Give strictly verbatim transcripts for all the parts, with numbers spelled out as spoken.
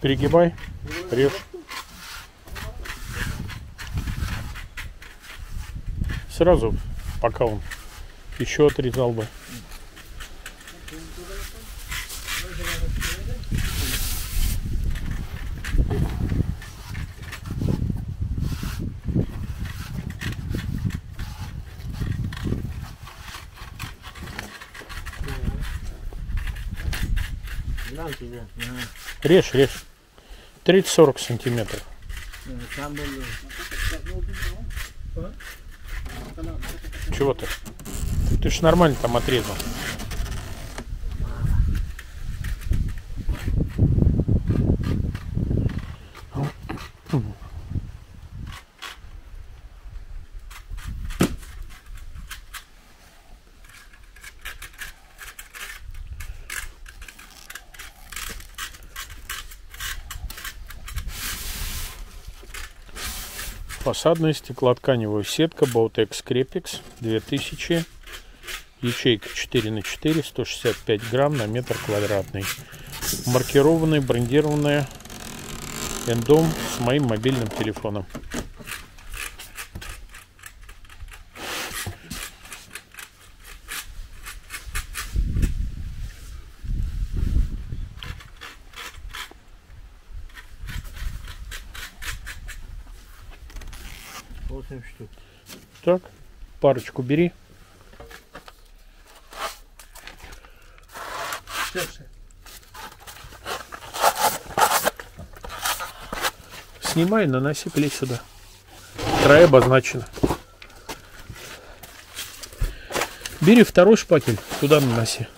Перегибай, режь. Сразу, пока он еще отрезал бы. Режь, режь. тридцать-сорок сантиметров. Чего ты? Ты ж нормально там отрезал. Фасадная стеклотканевая сетка Bowtex Crepix две тысячи, ячейка четыре на четыре, сто шестьдесят пять грамм на метр квадратный. Маркированная, брендированная, эндом с моим мобильным телефоном. восемь штук. Так, парочку бери. Снимай, наноси клей сюда. Края обозначены. Бери второй шпатель, туда наноси.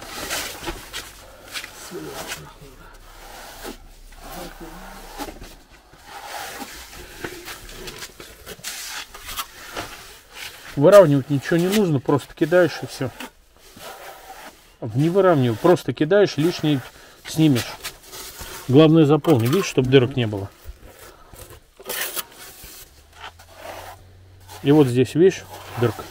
Выравнивать ничего не нужно, просто кидаешь и все. Не выравнивай, просто кидаешь, лишнее снимешь. Главное заполни, видишь, чтобы дырок не было. И вот здесь, видишь, дырка.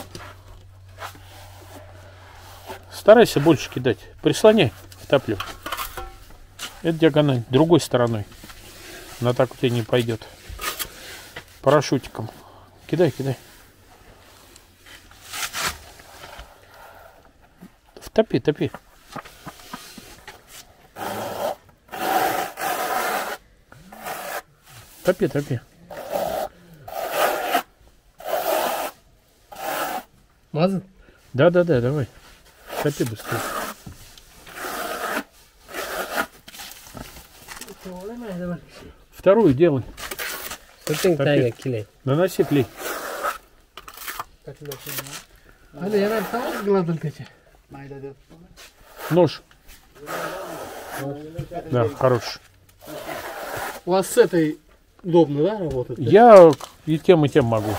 Старайся больше кидать. Прислоняй, втоплю. Это диагональ, другой стороной. Она так у тебя не пойдет. Парашютиком. Кидай, кидай. Топи, топи. Топи, топи. Мазать? Да, да, да, давай. Топи быстрее. Вторую делай. Топи. Наноси клей. Нож. Да, хороший. У вас с этой удобно, да, работать? Я и тем, и тем могу.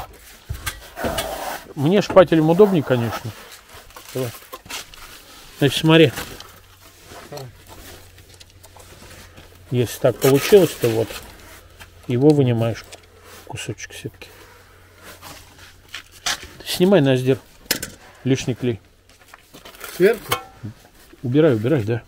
Мне шпателем удобнее, конечно. Давай. Значит, смотри. Если так получилось, то вот его вынимаешь, кусочек сетки. Снимай наздер. Лишний клей. Сверху? Убирай, убирай, да.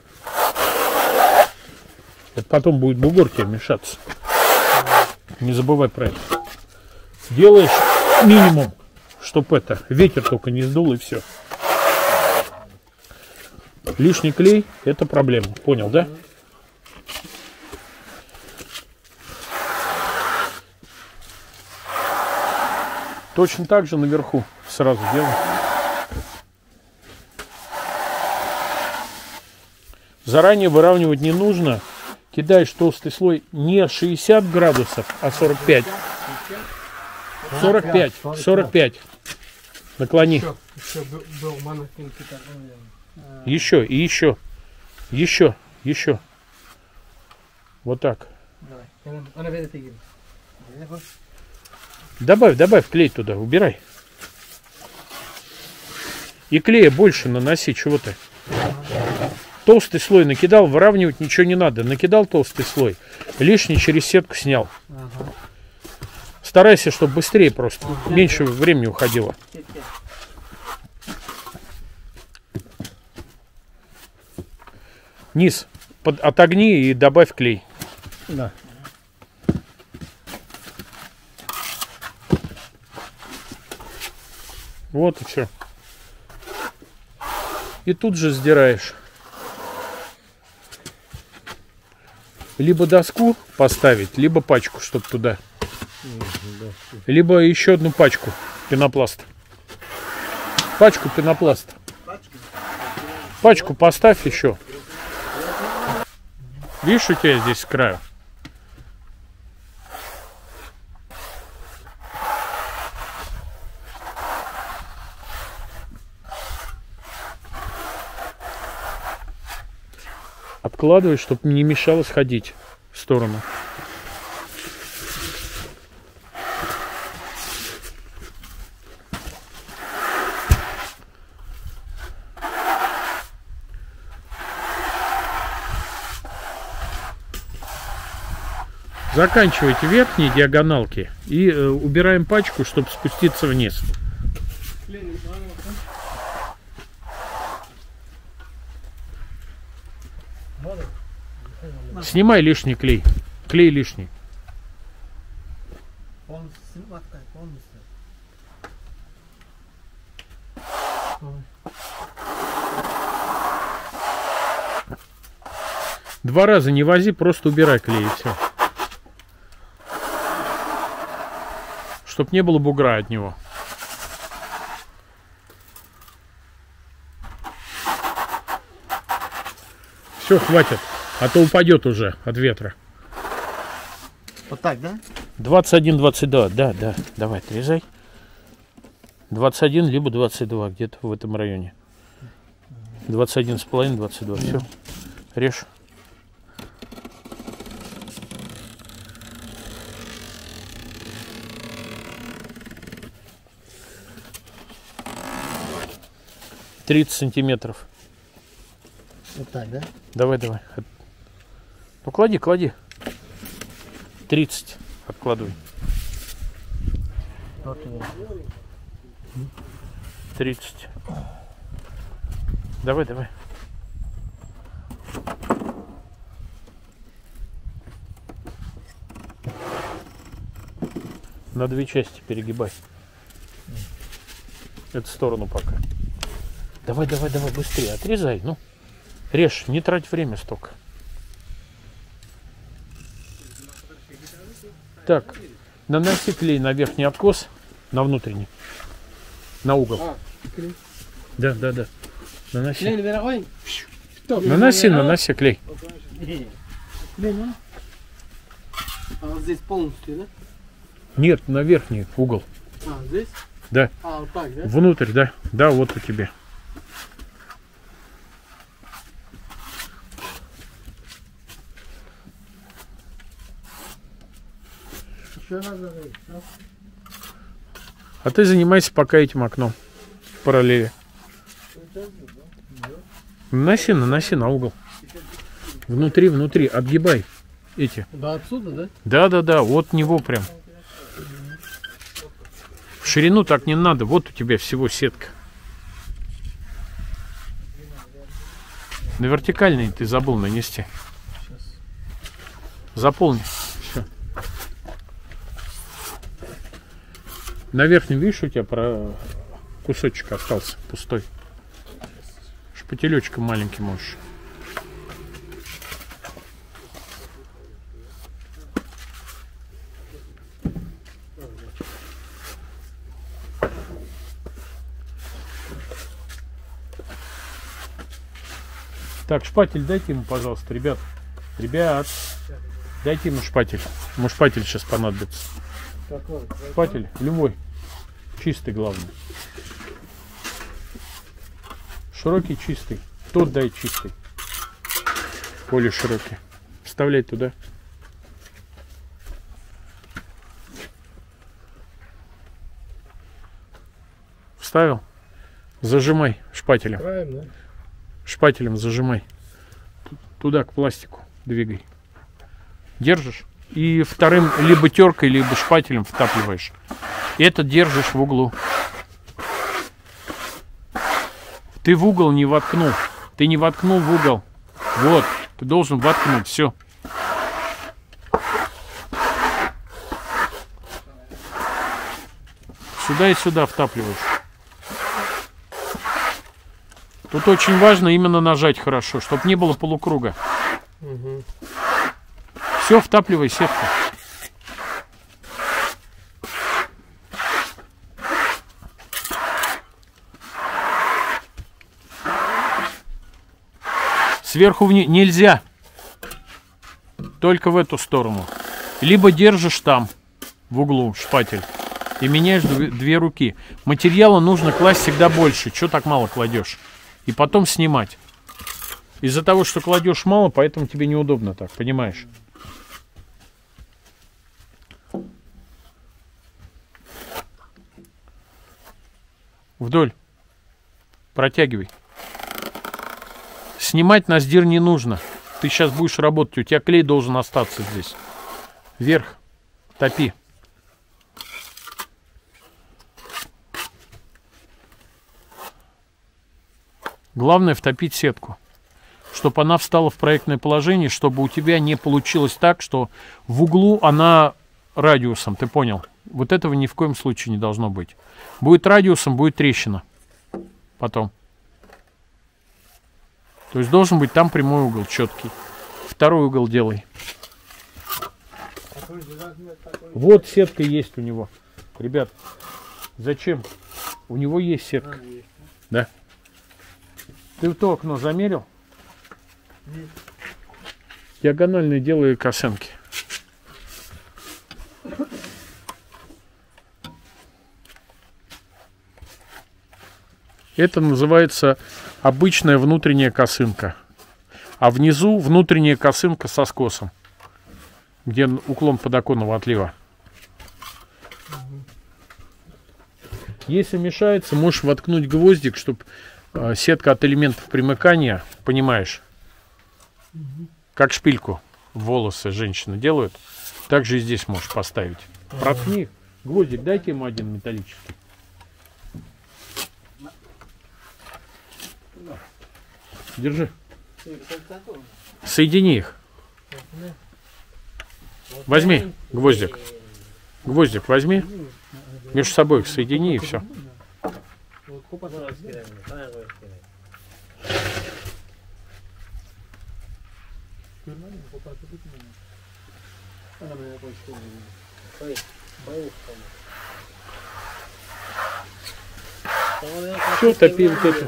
Это потом будет бугор тебе мешаться. Не забывай про это. Делаешь минимум, чтобы это, ветер только не сдул, и все. Лишний клей — это проблема. Понял, да? Точно так же наверху сразу делаем. Заранее выравнивать не нужно. Кидаешь толстый слой не шестьдесят градусов, а сорок пять. сорок пять. сорок пять. Наклони. Еще и еще. Еще. Еще. Вот так. Добавь, добавь клей туда. Убирай. И клея больше наноси. Чего ты? Толстый слой накидал, выравнивать ничего не надо. Накидал толстый слой, лишний через сетку снял. Ага. Старайся, чтобы быстрее просто, меньше времени уходило. Низ под, отогни и добавь клей. Да. Вот и все. И тут же сдираешь. Либо доску поставить, либо пачку, чтобы туда. Либо еще одну пачку пенопласта. Пачку пенопласта. Пачку поставь еще. Видишь, у тебя здесь с краю. Откладывай, чтобы не мешало сходить в сторону. Заканчивайте верхние диагоналки и э, убираем пачку, чтобы спуститься вниз. Снимай лишний клей. Клей лишний. Два раза не вози, просто убирай клей и все. Чтоб не было бугра от него. Все, хватит. А то упадет уже от ветра. Вот так, да? двадцать один двадцать два. Да, да. Давай, отрезай. двадцать один либо двадцать два. Где-то в этом районе. двадцать один с половиной, двадцать два. Все. Режь. тридцать сантиметров. Вот так, да? Давай, давай. Ну, клади, клади. тридцать. Откладывай. тридцать. Давай, давай. На две части перегибай. Эту сторону пока. Давай, давай, давай, быстрее. Отрезай, ну. Режь, не трать время столько. Так, наноси клей на верхний откос, на внутренний, на угол. А, клей. Да, да, да. Наноси. Клей, наверное, Наноси, наноси клей. Клей, ну. А вот здесь полностью, да? Нет, на верхний угол. А, здесь? Да. А, вот так, да? Внутрь, да. Да, вот у тебя. Еще надо, да? А ты занимайся пока этим окном в параллели. Наноси, наноси на угол. Внутри, внутри, отгибай эти. Да, отсюда, да? Да, да, да, от него прям. В ширину так не надо, вот у тебя всего сетка. На вертикальный ты забыл нанести. Заполни. Все. На верхнем, видишь, у тебя про кусочек остался пустой. Шпателечком маленьким можешь. Так, шпатель дайте ему, пожалуйста, ребят. Ребят, дайте ему шпатель. Ему шпатель сейчас понадобится. Шпатель любой. Чистый, главное. Широкий, чистый. Тот дай чистый. Более широкий. Вставляй туда. Вставил? Зажимай шпателем. Правильно. Шпателем зажимай. Туда, к пластику двигай. Держишь. И вторым либо теркой, либо шпателем втапливаешь. Этот держишь в углу. Ты в угол не воткнул. Ты не воткнул в угол. Вот. Ты должен воткнуть. Все. Сюда и сюда втапливаешь. Тут очень важно именно нажать хорошо, чтобы не было полукруга. Угу. Все, втапливай сетку. Сверху вниз нельзя. Только в эту сторону. Либо держишь там, в углу, шпатель. И меняешь две, две руки. Материала нужно класть всегда больше. Чего так мало кладешь? И потом снимать. Из-за того, что кладешь мало, поэтому тебе неудобно так, понимаешь? Вдоль. Протягивай. Снимать наздир не нужно. Ты сейчас будешь работать, у тебя клей должен остаться здесь. Вверх. Топи. Главное втопить сетку, чтобы она встала в проектное положение, чтобы у тебя не получилось так, что в углу она радиусом, ты понял? Вот этого ни в коем случае не должно быть. Будет радиусом, будет трещина. Потом. То есть должен быть там прямой угол, четкий. Второй угол делай. Вот сетка есть у него. Ребят, зачем? У него есть сетка. Да? Ты в то окно замерил? Нет. Диагонально делаю косынки. Это называется обычная внутренняя косынка. А внизу внутренняя косынка со скосом, где уклон подоконного отлива. Если мешается, можешь воткнуть гвоздик, чтобы э, сетка от элементов примыкания, понимаешь, угу. Как шпильку волосы женщины делают, так же и здесь можешь поставить. Ага. Проткни гвоздик, дайте ему один металлический. Держи. Соедини их. Возьми гвоздик. Гвоздик возьми. Между собой их соедини и все. Все, топи вот эту.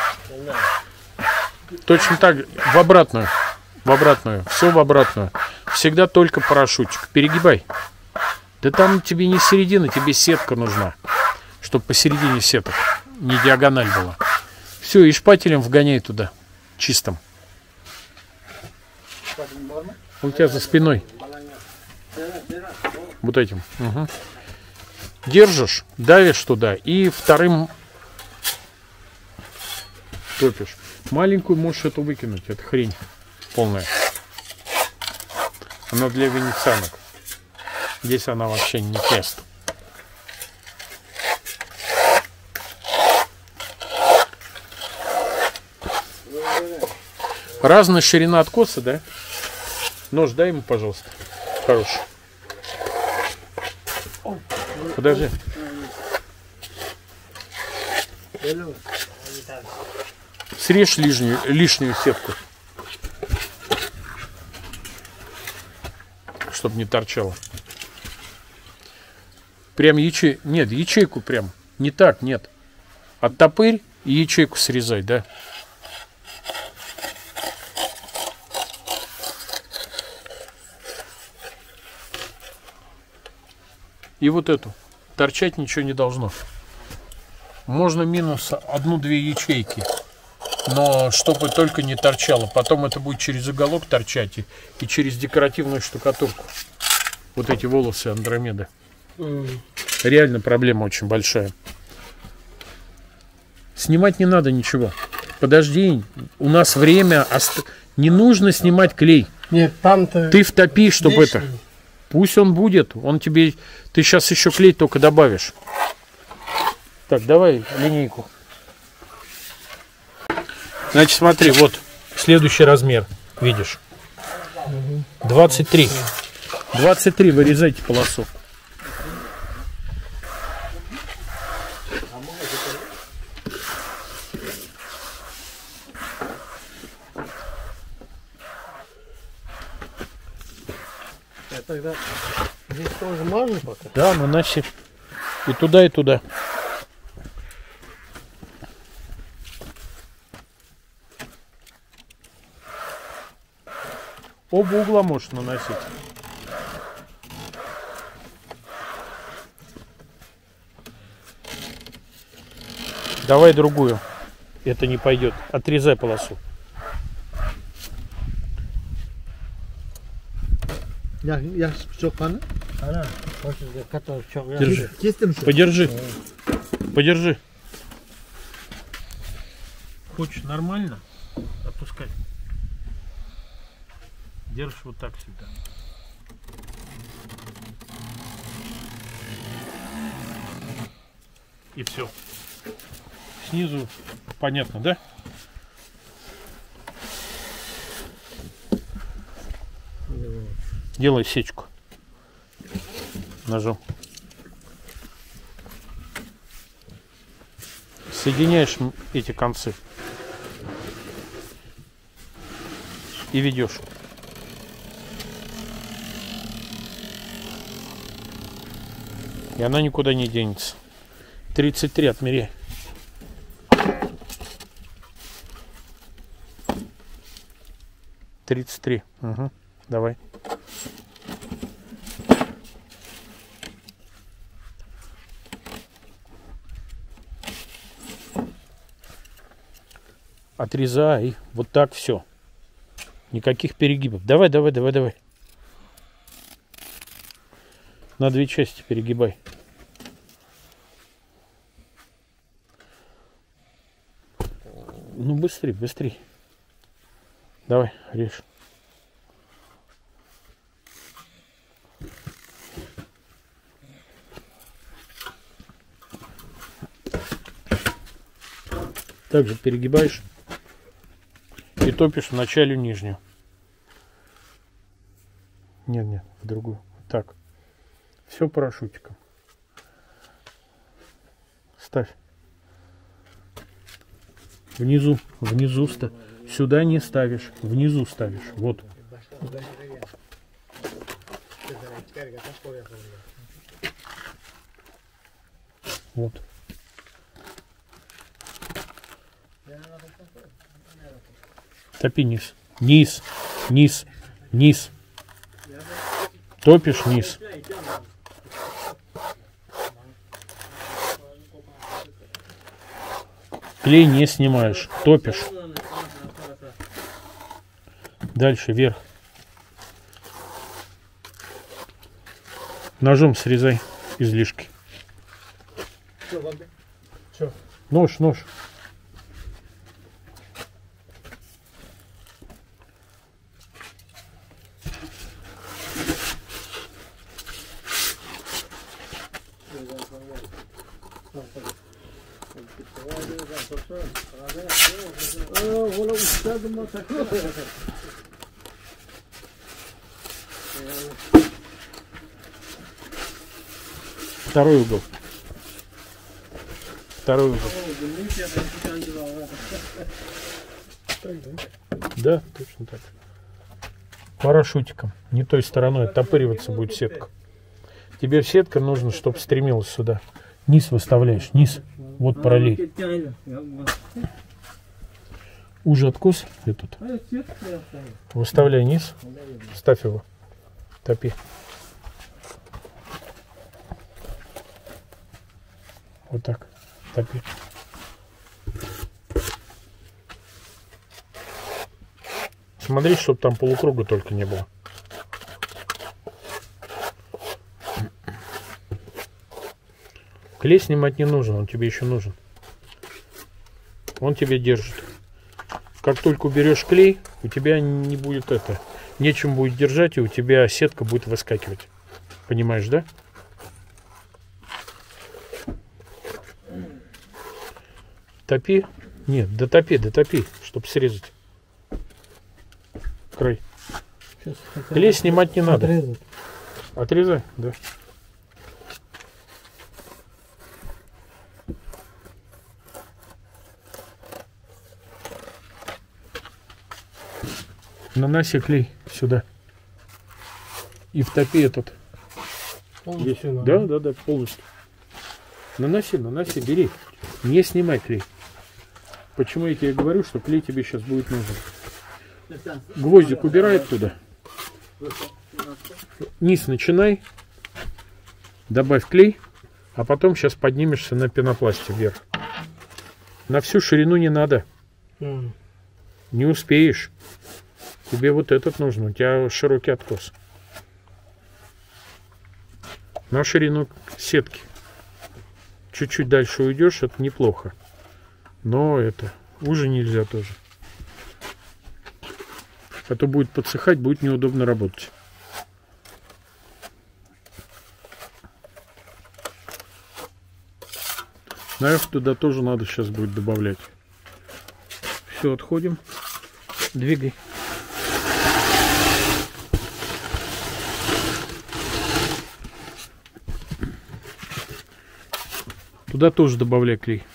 Точно так, в обратную. В обратную. Все в обратную. Всегда только парашютик. Перегибай. Да там тебе не середина, тебе сетка нужна. Чтобы посередине сеток не диагональ была. Все, и шпателем вгоняй туда. Чистым. У тебя за спиной. Вот этим. Угу. Держишь, давишь туда и вторым топишь. Маленькую можешь эту выкинуть, это хрень полная. Она для венецианок. Здесь она вообще не тест. Разная ширина откоса, да? Нож дай ему, пожалуйста. Хороший. Подожди. Срежь лишнюю, лишнюю сетку. Чтобы не торчало. Прям ячей... Нет, ячейку прям. Не так, нет. Оттопырь и ячейку срезай, да. И вот эту. Торчать ничего не должно. Можно минус одну-две ячейки. Но чтобы только не торчало. Потом это будет через уголок торчать и, и через декоративную штукатурку. Вот эти волосы Андромеды. Mm. Реально проблема очень большая. Снимать не надо ничего. Подожди, у нас время. Ост... Не нужно снимать клей. Нет, там-то... Ты втопи, чтобы лишний. Это... Пусть он будет. Он тебе... Ты сейчас еще клей только добавишь. Так, давай линейку. Значит, смотри, вот следующий размер, видишь, двадцать три. двадцать три, вырезайте полосу. Я тогда здесь тоже мажу пока. Да, наноси. И туда, и туда. Оба угла можешь наносить. Давай другую. Это не пойдет. Отрезай полосу. Я, я чоканы. Держи. Кестим. Подержи. Подержи. Хочешь нормально? Отпускай. Держишь вот так всегда. И все. Снизу понятно, да? Делай сечку ножом. Соединяешь эти концы и ведешь. И она никуда не денется. тридцать три отмеряй. тридцать три. Угу. Давай. Отрезай. Вот так все. Никаких перегибов. Давай, давай, давай, давай. На две части перегибай. Ну быстрее, быстрее. Давай, режь. Также перегибаешь и топишь в начале нижнюю. Нет, нет, в другую. Так. Все парашютиком. Ставь. Внизу, внизу ставь. Сюда не ставишь, внизу ставишь. Вот. Вот. Топи низ. Низ. Низ. Низ. Топишь низ. Клей не снимаешь. Топишь. Дальше вверх. Ножом срезай излишки. Нож, нож. Второй угол. Второй угол. Да, точно так. Парашютиком. Не той стороной оттопыриваться будет сетка. Тебе сетка нужно, чтобы стремилась сюда. Низ выставляешь. Низ. Вот параллель. Уже откос этот. Выставляй низ. Ставь его. Топи. Вот так. Топи. Смотри, чтобы там полукруга только не было. Клей снимать не нужен, он тебе еще нужен. Он тебе держит. Как только уберешь клей, у тебя не будет это, нечем будет держать, и у тебя сетка будет выскакивать. Понимаешь, да? Топи. Нет, дотопи, дотопи, чтобы срезать край. Клей снимать не надо. Отрезать. Отрезай, да. Наноси клей сюда. И втопи этот. Полностью Да, да, да, полностью. Наноси, наноси, бери. Не снимай клей. Почему я тебе говорю, что клей тебе сейчас будет нужен? Гвоздик убирай оттуда. Низ начинай. Добавь клей. А потом сейчас поднимешься на пенопласте вверх. На всю ширину не надо. Mm. Не успеешь. Тебе вот этот нужен. У тебя широкий откос. На ширину сетки. Чуть-чуть дальше уйдешь, это неплохо. Но это уже нельзя тоже. А то будет подсыхать, будет неудобно работать. Наверх туда тоже надо сейчас будет добавлять. Все, отходим. Двигай. Туда тоже добавляй клей.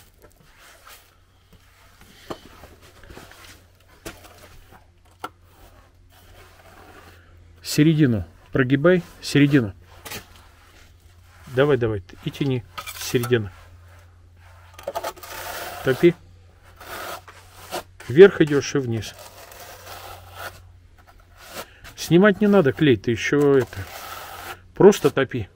Середину прогибай. Середину. Давай, давай. И тяни. Середина. Топи. Вверх идешь и вниз. Снимать не надо клей. Ты еще это. Просто топи.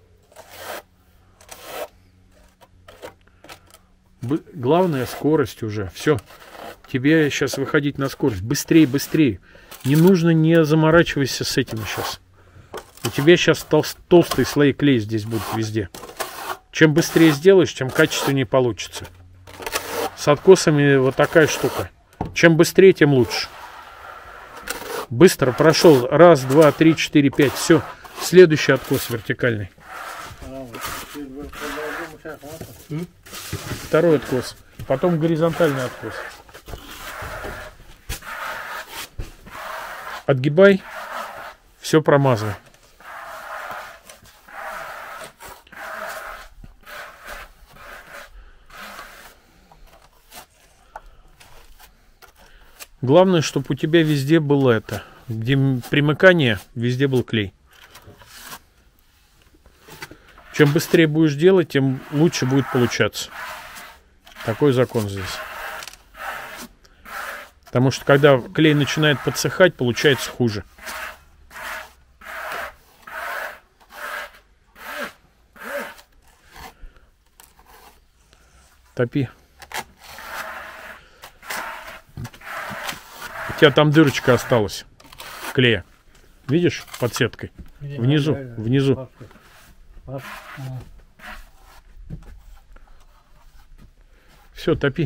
Главное скорость уже. Все. Тебе сейчас выходить на скорость. Быстрее, быстрее. Не нужно, не заморачивайся с этим сейчас. У тебя сейчас тол толстые слои клея здесь будут везде. Чем быстрее сделаешь, тем качественнее получится. С откосами вот такая штука. Чем быстрее, тем лучше. Быстро прошел. Раз, два, три, четыре, пять. Все. Следующий откос вертикальный. Второй откос. Потом горизонтальный откос. Отгибай. Все промазывай. Главное, чтобы у тебя везде было это. Где примыкание, везде был клей. Чем быстрее будешь делать, тем лучше будет получаться. Такой закон здесь. Потому что когда клей начинает подсыхать, получается хуже. Топи. У тебя там дырочка осталась клея. Видишь, под сеткой? Внизу, внизу. Все, топи.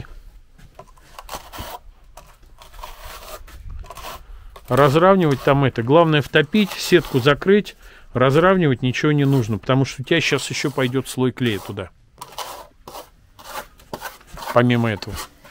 Разравнивать там это. Главное втопить, сетку закрыть. Разравнивать ничего не нужно, потому что у тебя сейчас еще пойдет слой клея туда. Помимо этого.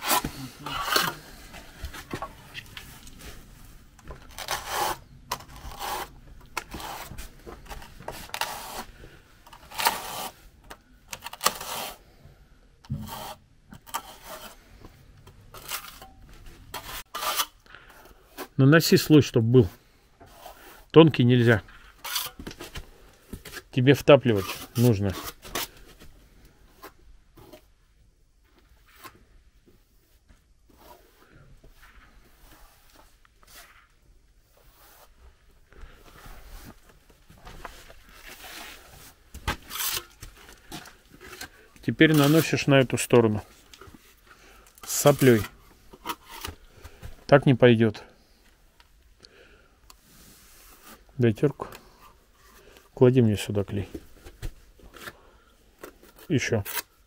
Наноси слой, чтобы был. Тонкий нельзя. Тебе втапливать нужно. Теперь наносишь на эту сторону. С соплей. Так не пойдет. Дай терку. Клади мне сюда клей. Еще.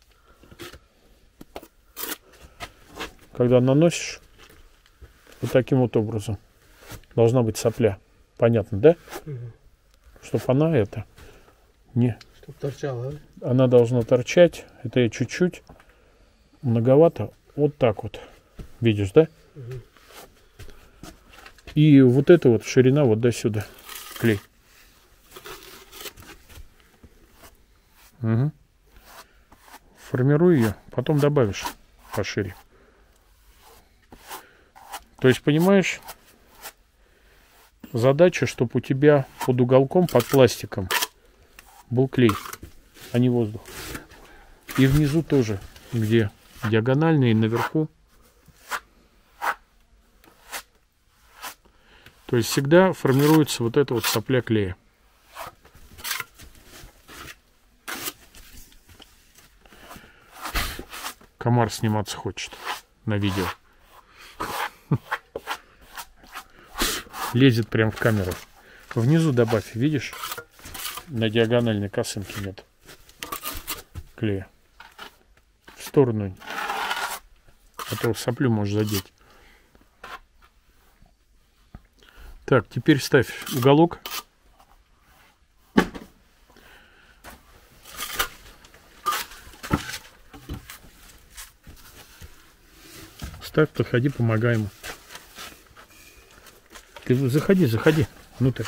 Когда наносишь, вот таким вот образом должна быть сопля. Понятно, да? Угу. Чтоб она это не... Чтоб торчала, да? Она должна торчать. Это я чуть-чуть. Многовато. Вот так вот. Видишь, да? Угу. И вот эта вот ширина вот до сюда. Клей. Угу. Формируй ее, потом добавишь пошире. То есть, понимаешь, задача, чтобы у тебя под уголком, под пластиком был клей, а не воздух. И внизу тоже, где диагонально и наверху. То есть всегда формируется вот эта вот сопля клея. Комар сниматься хочет на видео. Лезет прям в камеру. Внизу добавь, видишь? На диагональной косынке нет клея. В сторону. А то соплю можешь задеть. Так, теперь ставь уголок. Ставь, подходи, помогай ему. Ты заходи, заходи внутрь.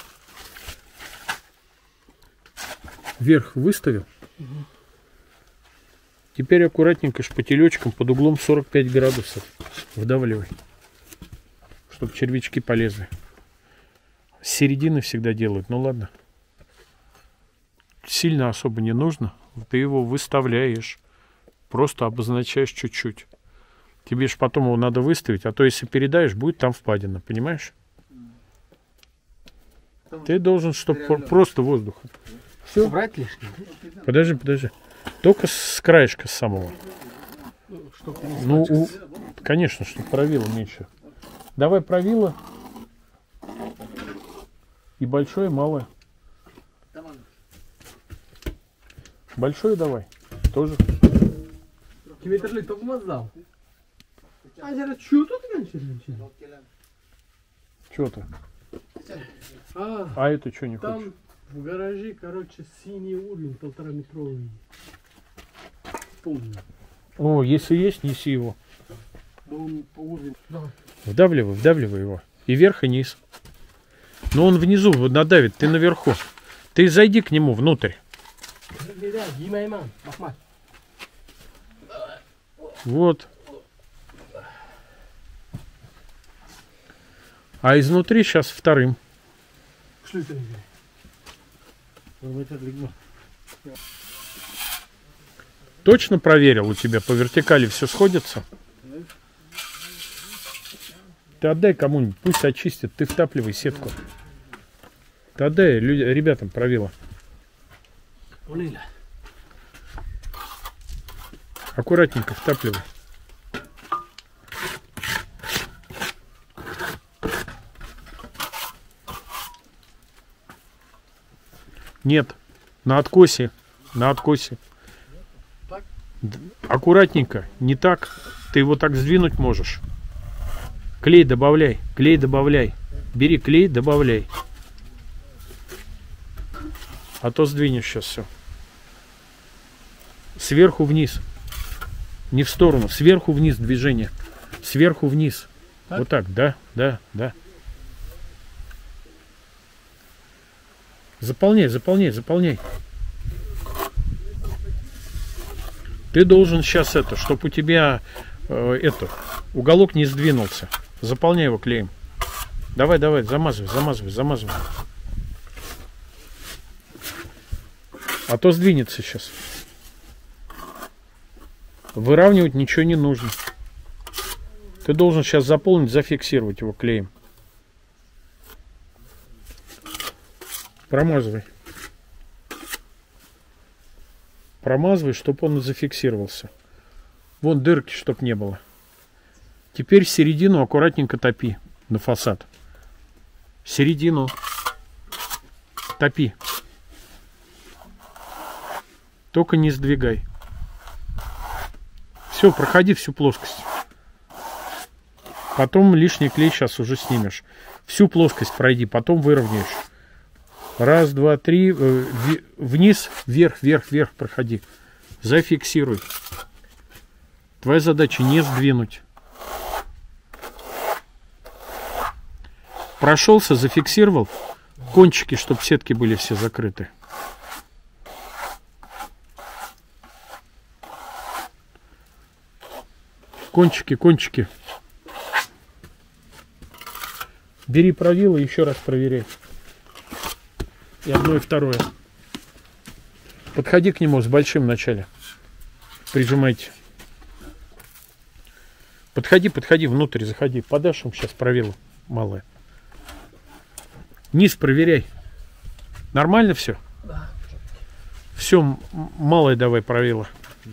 Вверх выставил. Угу. Теперь аккуратненько шпателечком под углом сорок пять градусов вдавливай, чтобы червячки полезли. С середины всегда делают. Ну ладно. Сильно особо не нужно. Ты его выставляешь. Просто обозначаешь чуть-чуть. Тебе же потом его надо выставить, а то если передаешь, будет там впадина, понимаешь? Там ты должен, чтобы просто воздух. Все. Убрать лишнее? Подожди, подожди. Только с краешка с самого. Ну, у... конечно, чтобы правило меньше. Давай правило. И большое, и малое. Большое давай. Тоже. Kilometrelik topmazdan. Acaba şu tut gençlerin için. Что-то. А, а это что не там хочешь? В гараже, короче, синий уровень, полтораметровый. Помню. О, если есть, неси его. Он по уровню. Давай. Вдавливай, вдавливай его. И вверх, и низ. Но он внизу надавит, ты наверху. Ты зайди к нему внутрь. Вот. А изнутри сейчас вторым. Точно проверил, у тебя по вертикали все сходится? Ты отдай кому-нибудь, пусть очистит, ты втапливай сетку. Ты отдай ребятам правила. Аккуратненько втапливай. Нет, на откосе, на откосе. Так? Аккуратненько, не так. Ты его так сдвинуть можешь. Клей добавляй, клей добавляй. Бери клей, добавляй. А то сдвинешь сейчас все. Сверху вниз. Не в сторону, сверху вниз движение. Сверху вниз. Так? Вот так, да, да, да. Заполняй, заполняй, заполняй. Ты должен сейчас это, чтобы у тебя э, это, уголок не сдвинулся. Заполняй его клеем. Давай, давай, замазывай, замазывай, замазывай. А то сдвинется сейчас. Выравнивать ничего не нужно. Ты должен сейчас заполнить, зафиксировать его клеем. Промазывай. Промазывай, чтобы он зафиксировался. Вон дырки, чтоб не было. Теперь середину аккуратненько топи на фасад. Середину топи. Только не сдвигай. Все, проходи всю плоскость. Потом лишний клей сейчас уже снимешь. Всю плоскость пройди, потом выровняешь. Раз, два, три. Вниз, вверх, вверх, вверх проходи. Зафиксируй. Твоя задача не сдвинуть. Прошелся, зафиксировал. Кончики, чтобы сетки были все закрыты. Кончики, кончики. Бери правило и еще раз проверяй. И одно, и второе. Подходи к нему с большим вначале. Прижимайте. Подходи, подходи, внутрь заходи. Подашь им сейчас правило малое. Низ проверяй. Нормально все? Да. Все, малое давай правило.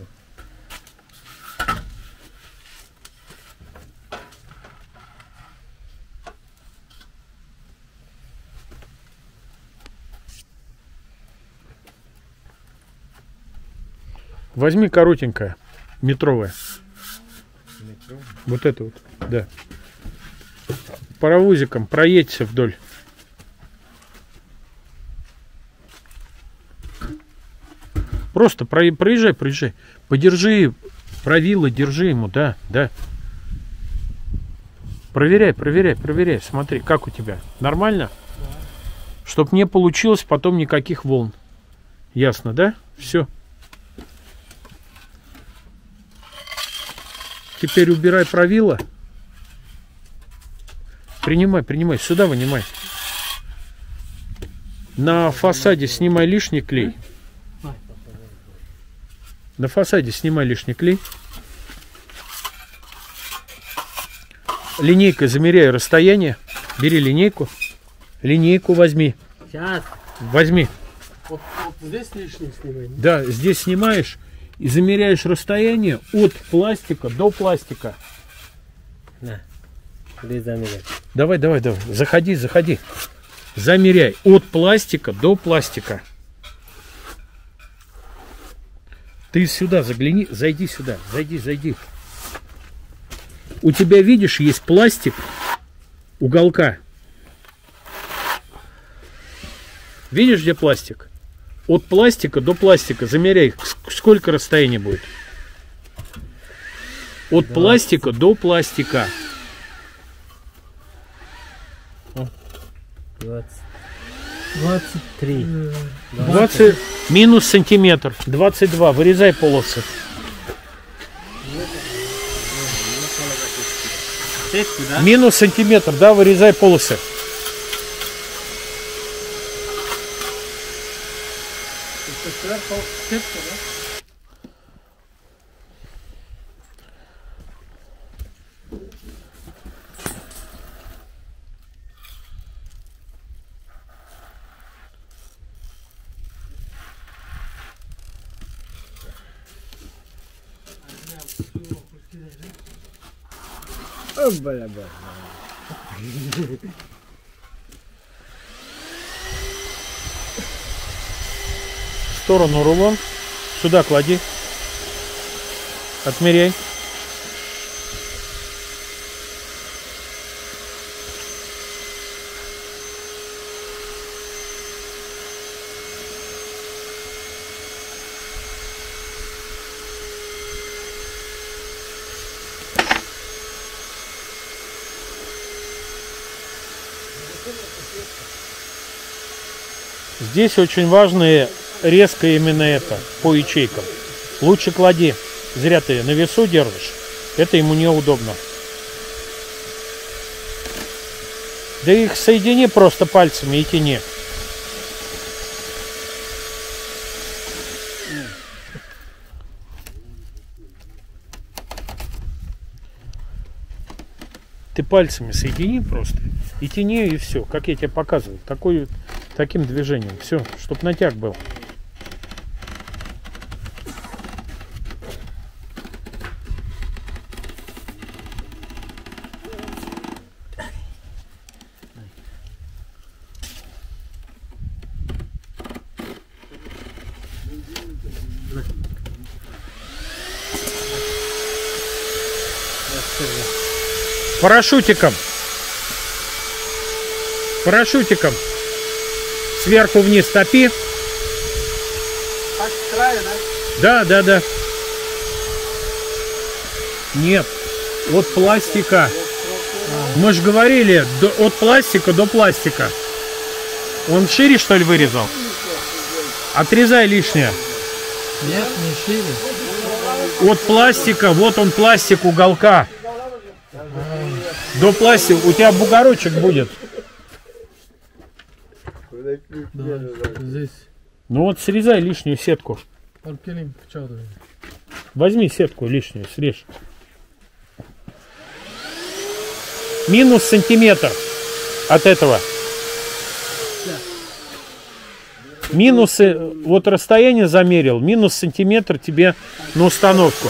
Возьми коротенькое, метровое. Метровое? Вот это вот, да. Паровозиком проедься вдоль. Просто про, проезжай, проезжай. Подержи правило, держи ему, да, да. Проверяй, проверяй, проверяй. Смотри, как у тебя. Нормально? Да. Чтоб не получилось потом никаких волн. Ясно, да? Все. Теперь убирай правило. Принимай, принимай. Сюда вынимай. На фасаде снимай лишний клей. На фасаде снимай лишний клей. Линейкой замеряй расстояние. Бери линейку. Линейку возьми. Сейчас. Возьми. Вот, вот здесь лишний снимай. Да, здесь снимаешь и замеряешь расстояние от пластика до пластика. Да. Без замерять. Давай, давай, давай. Заходи, заходи. Замеряй от пластика до пластика. Ты сюда загляни, зайди сюда, зайди, зайди. У тебя, видишь, есть пластик уголка. Видишь, где пластик? От пластика до пластика замеряй, сколько расстояние будет. От двадцать. Пластика до пластика. двадцать. двадцать три. двадцать. Минус сантиметр. двадцать два. Вырезай полосы. Минус сантиметр, да, вырезай полосы. В сторону рулон. Сюда клади. Отмеряй. Здесь очень важно резко именно это, по ячейкам. Лучше клади. Зря ты на весу держишь. Это ему неудобно. Да их соедини просто пальцами и тяни. Ты пальцами соедини просто и тяни, и все, как я тебе показывал. Такой, таким движением. Все, чтобы натяг был. Парашютиком. Парашютиком. Сверху вниз топи. Так с края, да? Да, да, да. Нет. От пластика. Мы же говорили, до, от пластика до пластика. Он шире, что ли, вырезал? Отрезай лишнее. Нет, не шире. От пластика, вот он пластик уголка. До пластика. У тебя бугорочек будет. Да, здесь. Ну вот срезай лишнюю сетку. Возьми сетку лишнюю, срежь. Минус сантиметр от этого. Минусы, вот расстояние замерил, минус сантиметр тебе на установку.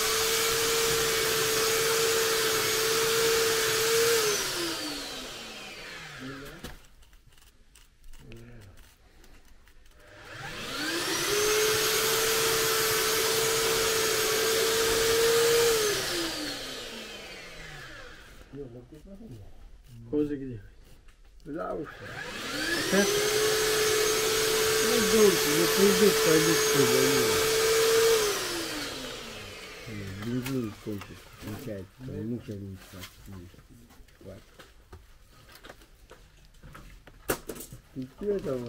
Козы где? Да уж. Опять? Ну, дольше, не придет, пойдет, что за бензин кончится, кончается, мучается. И что там?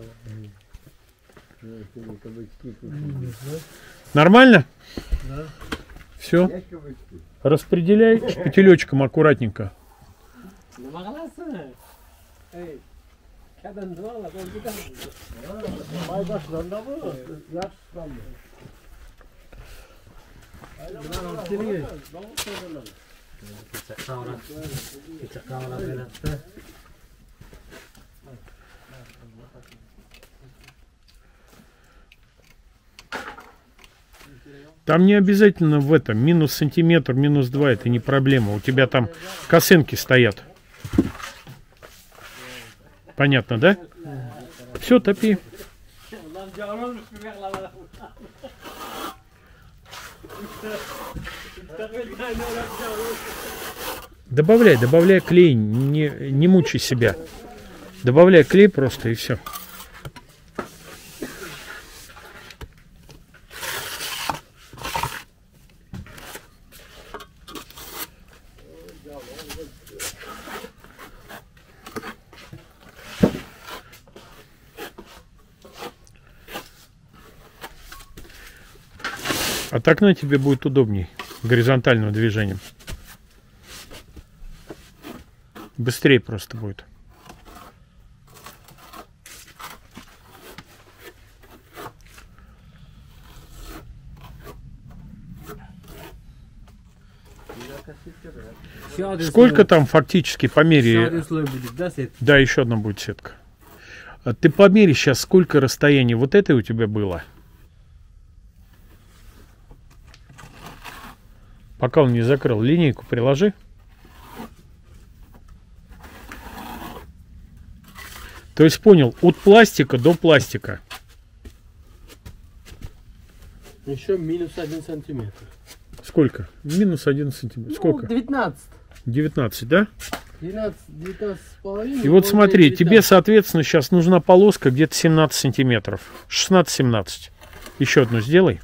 Нормально? Да. Все. Распределяй шпателечком аккуратненько. Там не обязательно в этом. Минус сантиметр, минус два, это не проблема. У тебя там косынки стоят. Понятно, да? Все, топи. Добавляй, добавляй клей, не, не мучай себя. Добавляй клей просто и все. А так на тебе будет удобней горизонтальным движением. Быстрее просто будет. Сколько там фактически по мере... Да, еще одна будет сетка. А ты помери сейчас, сколько расстояний вот этой у тебя было? Пока он не закрыл, линейку приложи. То есть понял, от пластика до пластика. Еще минус один сантиметр. Сколько? Минус один сантиметр. Сколько? Ну, девятнадцать. девятнадцать, да? двенадцать, девятнадцать с половиной. И вот смотри, тебе, соответственно, сейчас нужна полоска где-то семнадцать сантиметров. шестнадцать-семнадцать. Еще одну сделай.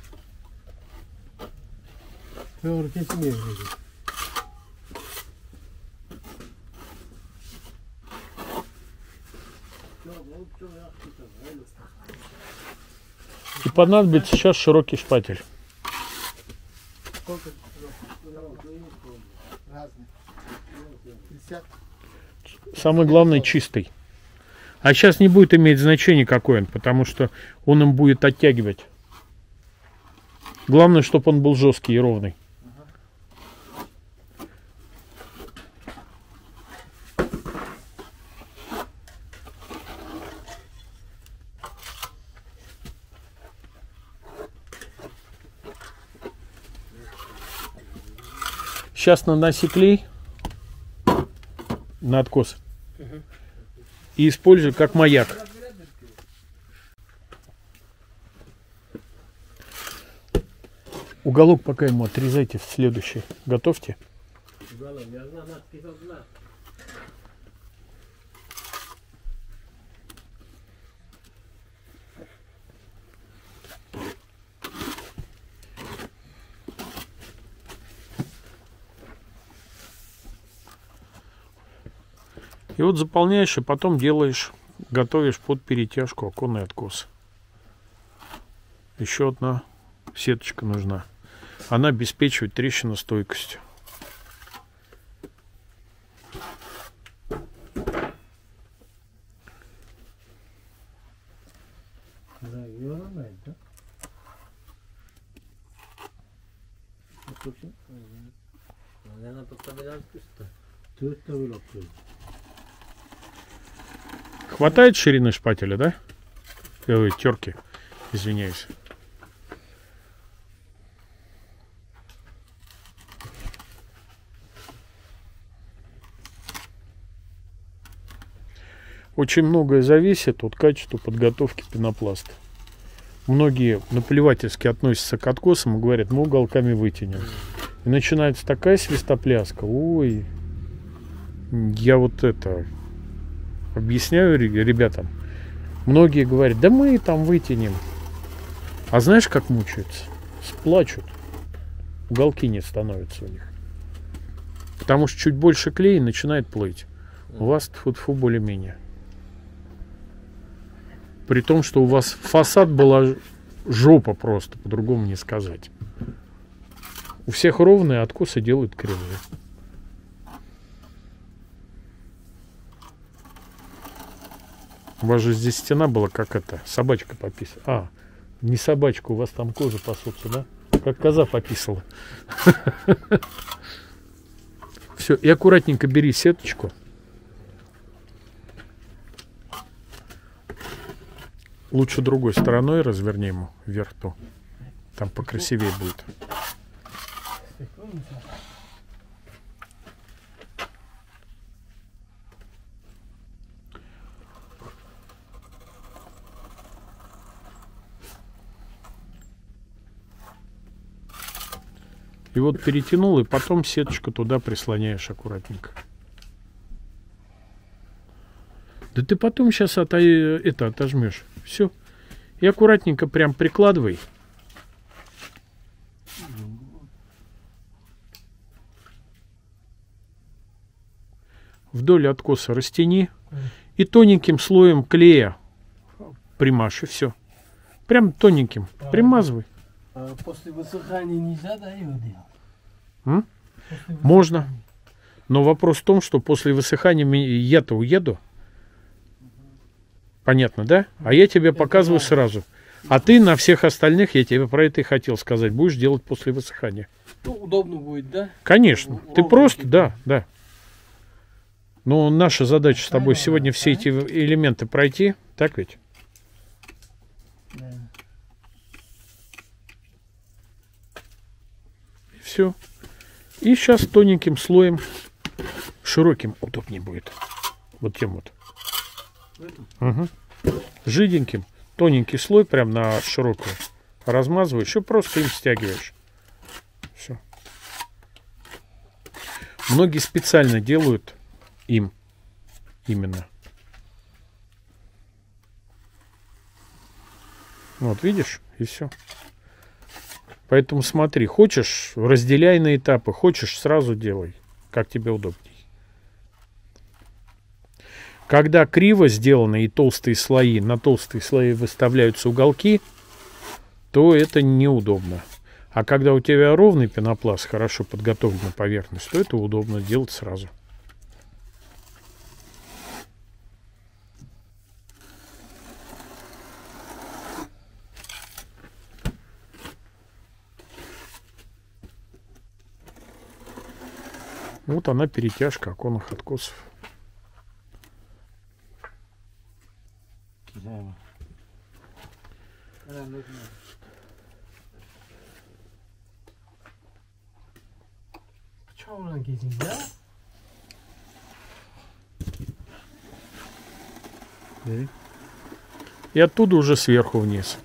И понадобится сейчас широкий шпатель. Самое главное, чистый. А сейчас не будет иметь значения, какой он, потому что он им будет оттягивать. Главное, чтобы он был жесткий и ровный. Сейчас наноси клей на откос и используй как маяк. Уголок пока ему отрезайте в следующий. Готовьте. И вот заполняешь, и потом делаешь, готовишь под перетяжку оконный откос. Еще одна сеточка нужна. Она обеспечивает трещиностойкость. Bakayım. Наверное, подставляют пусто. Тут то вылапывают. Хватает ширины шпателя, да? Ой, терки. Извиняюсь. Очень многое зависит от качества подготовки пенопласта. Многие наплевательски относятся к откосам и говорят, мы уголками вытянем. И начинается такая свистопляска. Ой, я вот это объясняю ребятам. Многие говорят, да мы там вытянем. А знаешь, как мучаются? Сплачут. Уголки не становятся у них. Потому что чуть больше клея начинает плыть. У вас тьфу-тьфу более-менее. При том, что у вас фасад была жопа просто, по-другому не сказать. У всех ровные, откосы делают кривые. У вас же здесь стена была как это, собачка пописала. А, не собачка, у вас там кожа пасутся, да? Как коза пописала. Все, и аккуратненько бери сеточку. Лучше другой стороной разверни ему вверх-то. Там покрасивее будет. И вот перетянул, и потом сеточку туда прислоняешь аккуратненько. Да ты потом сейчас это, это отожмешь. Все. И аккуратненько прям прикладывай. Вдоль откоса растяни. И тоненьким слоем клея примажь, и все. Прям тоненьким. Примазывай. А после высыхания нельзя, да, его делать? М? Можно. Но вопрос в том, что после высыхания я-то уеду. Понятно, да? А я тебе показываю сразу. А ты на всех остальных, я тебе про это и хотел сказать, будешь делать после высыхания. Ну, удобно будет, да? Конечно. Ты просто, да, да. Но наша задача с тобой сегодня все эти элементы пройти. Так ведь? Да. Все. И сейчас тоненьким слоем, широким удобнее будет. Вот тем вот. Угу. Жиденьким, тоненький слой прям на широкую размазываешь и просто им стягиваешь. Все. Многие специально делают им именно. Вот видишь, и все. Поэтому смотри, хочешь, разделяй на этапы, хочешь, сразу делай, как тебе удобней. Когда криво сделаны и толстые слои, на толстые слои выставляются уголки, то это неудобно. А когда у тебя ровный пенопласт, хорошо подготовленная поверхность, то это удобно делать сразу. Вот она, перетяжка оконных откосов. Черный кизин, да? И оттуда уже сверху вниз.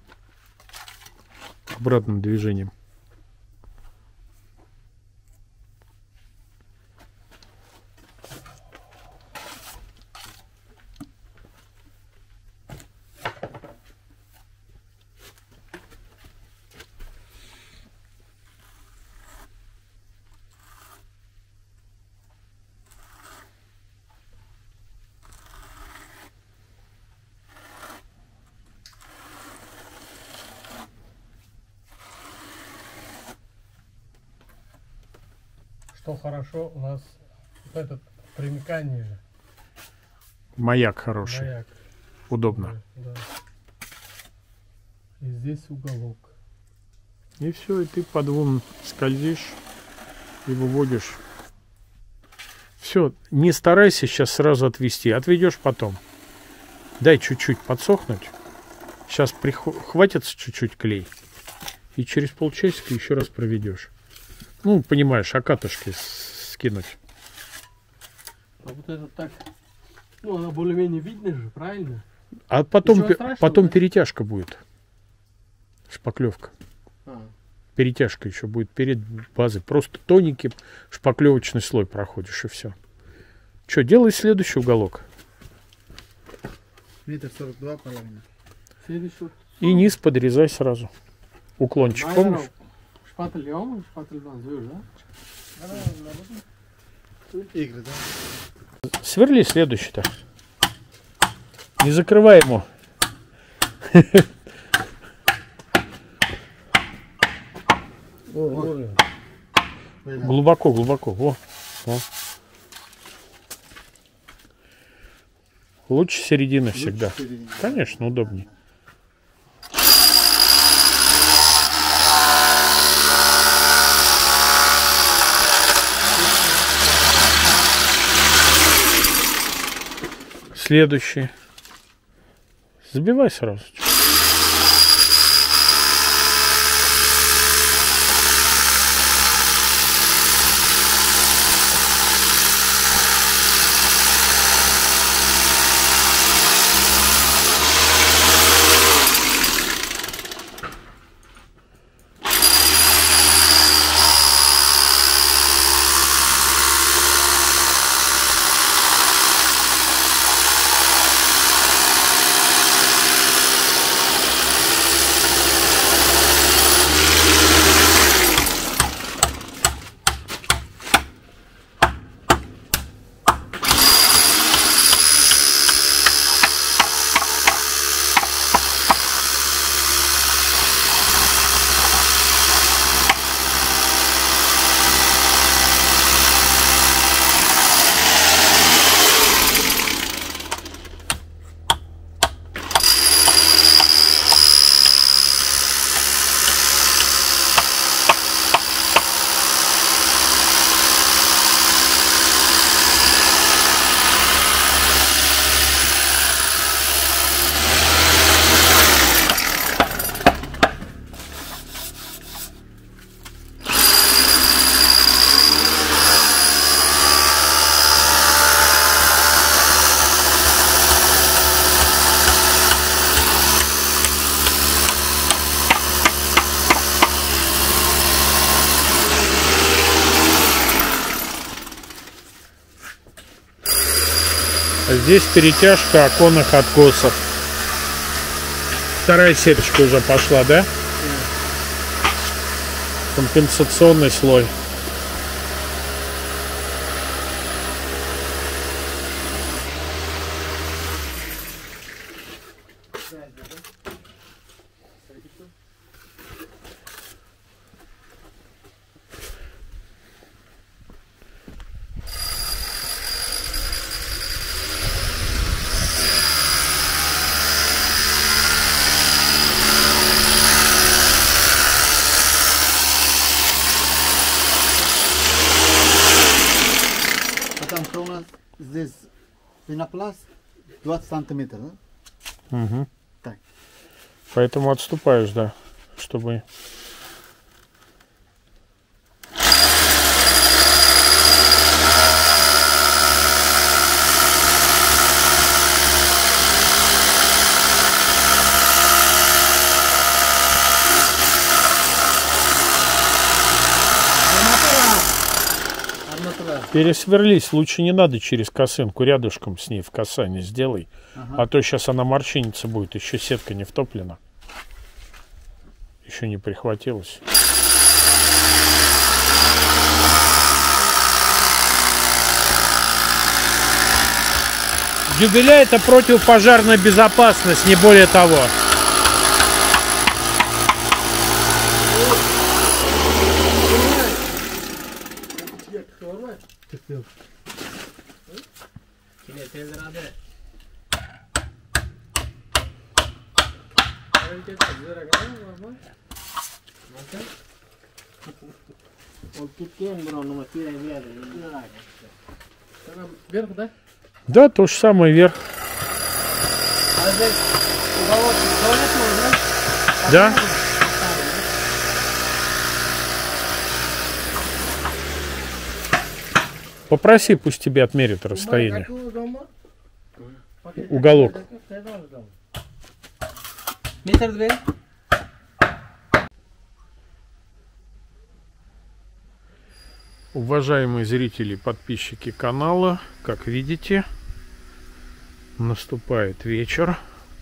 Обратным движением. Что хорошо, у нас вот этот примыкание же. Маяк хороший. Маяк. Удобно. Да. И здесь уголок. И все, и ты по двум скользишь и выводишь. Все, не старайся сейчас сразу отвести, отведешь потом. Дай чуть-чуть подсохнуть. Сейчас прихватится чуть-чуть клей. И через полчасика еще раз проведешь. Ну, понимаешь, окатышки скинуть. А вот это так, ну, она более-менее видна же, правильно? А потом, страшного, потом да? перетяжка будет. Шпаклевка. А. Перетяжка еще будет перед базой. Просто тоненький шпаклевочный слой проходишь, и все. Что, делай следующий уголок. Метр сорок два половина. Следующий. И низ подрезай сразу. Уклончик, помнишь? Шпатель лём, шпатель банзуешь, да? Игры, да? Сверли следующий-то. Не закрывай ему. Глубоко, глубоко. Во. Во. Лучше середины всегда. середины. Конечно, удобнее. Следующий. Забивай сразу. Здесь перетяжка оконных откосов. Вторая сеточка уже пошла, да? Компенсационный слой. Потом что у нас здесь пенопласт двадцать сантиметров, да? Угу. Так. Поэтому отступаешь, да, чтобы... Пересверлись, лучше не надо через косынку, рядышком с ней в касание сделай, Ага. а то сейчас она морщиниться будет, еще сетка не втоплена, еще не прихватилась. Дюбеля — это противопожарная безопасность, не более того. Kine tezrade. Он киткен, бро, но мотивы не верят. Вверх, да? Да, то же самое вверх. А здесь уголочек туалетного, да? Да. Попроси, пусть тебе отмерят расстояние. Уголок. Метр две. Уважаемые зрители и подписчики канала, как видите, наступает вечер.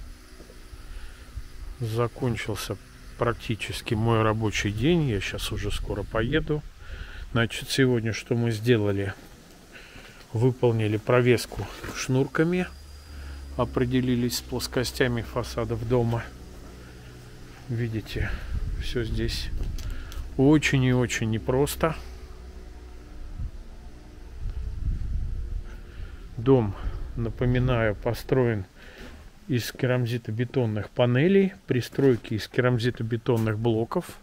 Закончился практически мой рабочий день. Я сейчас уже скоро поеду. Значит, сегодня что мы сделали? Выполнили провеску шнурками. Определились с плоскостями фасадов дома. Видите, все здесь очень и очень непросто. Дом, напоминаю, построен из керамзитобетонных панелей, пристройки из керамзитобетонных блоков.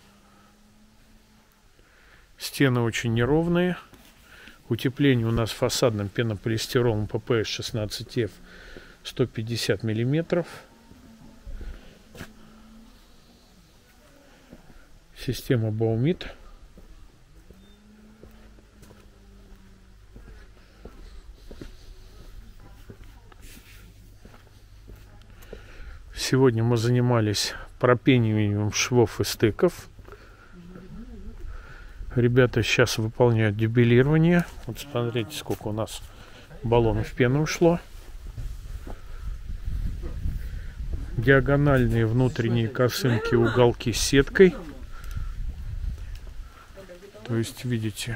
Стены очень неровные. Утепление у нас фасадным пенополистиролом пэ пэ эс шестнадцать эф сто пятьдесят миллиметров. Система Baumit. Сегодня мы занимались пропениванием швов и стыков. Ребята сейчас выполняют дюбелирование. Вот смотрите, сколько у нас баллонов пены ушло. Диагональные внутренние косынки, уголки с сеткой. То есть, видите.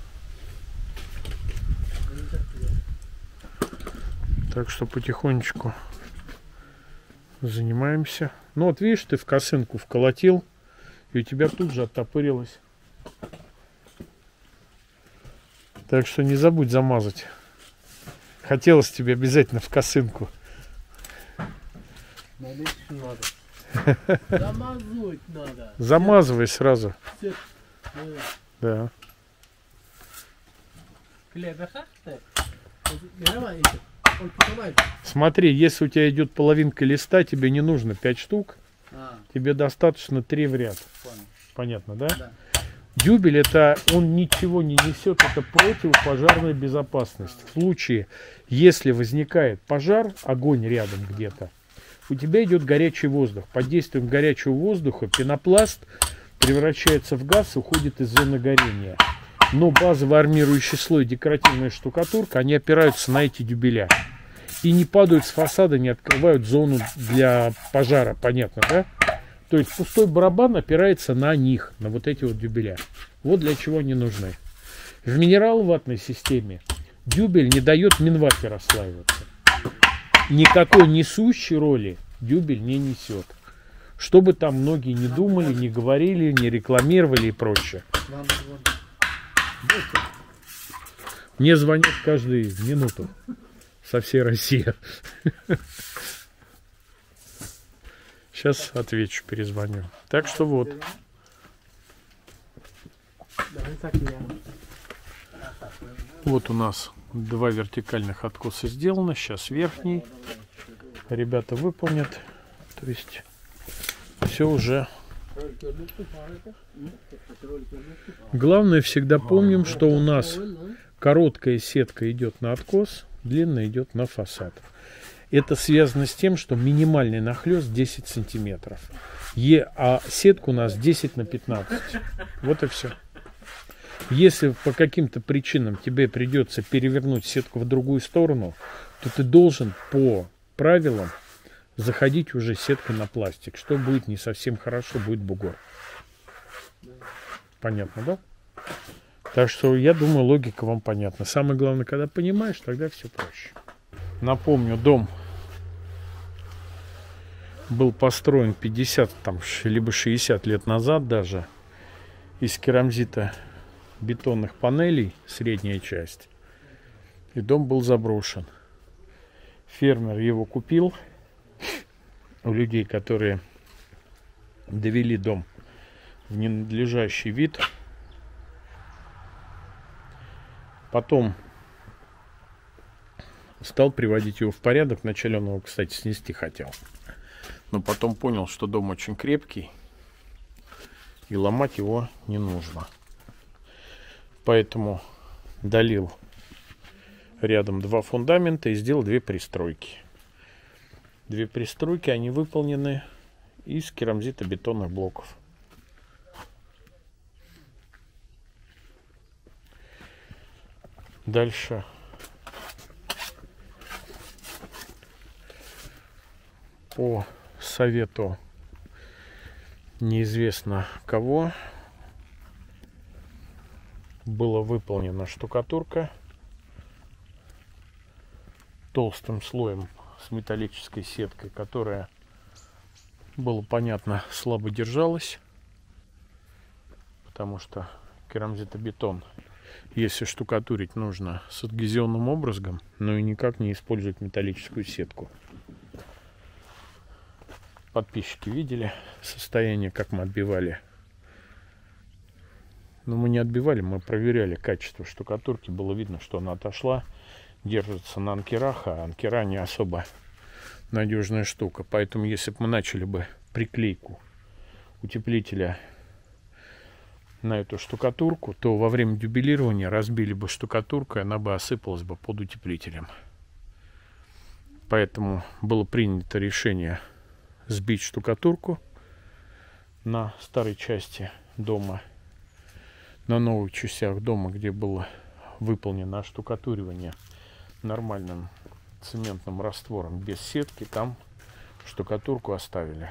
Так что потихонечку занимаемся. Ну вот видишь, ты в косынку вколотил, и у тебя тут же оттопырилось. Так что не забудь замазать. Хотелось тебе обязательно в косынку. Замазывать надо. Замазывай сразу. Сет. Да. Смотри, если у тебя идет половинка листа, тебе не нужно пять штук. А, Тебе достаточно три в ряд. понял. Понятно, да? Да. Дюбель, это он ничего не несет, это противопожарная безопасность. В случае, если возникает пожар, огонь рядом где-то, у тебя идет горячий воздух. Под действием горячего воздуха пенопласт превращается в газ, уходит из зоны горения. Но базовый армирующий слой, декоративная штукатурка, они опираются на эти дюбеля. И не падают с фасада, не открывают зону для пожара, понятно, да? То есть пустой барабан опирается на них, на вот эти вот дюбеля. Вот для чего они нужны. В минерал-ватной системе дюбель не дает минвате расслаиваться. Никакой несущей роли дюбель не несет. Что бы там многие не думали, не говорили, не рекламировали и прочее. Вам вот. Мне звонят каждую минуту со всей России. Сейчас отвечу, перезвоню. Так что вот. Вот у нас два вертикальных откоса сделано. Сейчас верхний. Ребята выполнят. То есть все уже. Главное, всегда помним, что у нас короткая сетка идет на откос, длинная идет на фасад. Это связано с тем, что минимальный нахлест десять сантиметров. Е, а сетка у нас десять на пятнадцать. Вот и все. Если по каким-то причинам тебе придется перевернуть сетку в другую сторону, то ты должен по правилам заходить уже сеткой на пластик. Что будет не совсем хорошо, будет бугор. Понятно, да? Так что я думаю, логика вам понятна. Самое главное, когда понимаешь, тогда все проще. Напомню, дом был построен пятьдесят, там, либо шестьдесят лет назад даже, из керамзита бетонных панелей, средняя часть. И дом был заброшен. Фермер его купил у людей, которые довели дом в ненадлежащий вид. Потом стал приводить его в порядок. Вначале он его, кстати, снести хотел. Но потом понял, что дом очень крепкий. И ломать его не нужно. Поэтому долил рядом два фундамента и сделал две пристройки. Две пристройки, они выполнены из керамзитобетонных блоков. Дальше по совету неизвестно кого была выполнена штукатурка толстым слоем с металлической сеткой, которая, было понятно, слабо держалась, потому что керамзитобетон, если штукатурить, нужно с адгезионным образом, но и никак не использовать металлическую сетку. Подписчики видели состояние, как мы отбивали. Но мы не отбивали, мы проверяли качество штукатурки. Было видно, что она отошла, держится на анкерах, а анкера не особо надежная штука. Поэтому, если бы мы начали бы приклейку утеплителя на эту штукатурку, то во время дюбелирования разбили бы штукатурку, и она бы осыпалась бы под утеплителем. Поэтому было принято решение сбить штукатурку на старой части дома. На новых частях дома, где было выполнено оштукатуривание нормальным цементным раствором без сетки, там штукатурку оставили.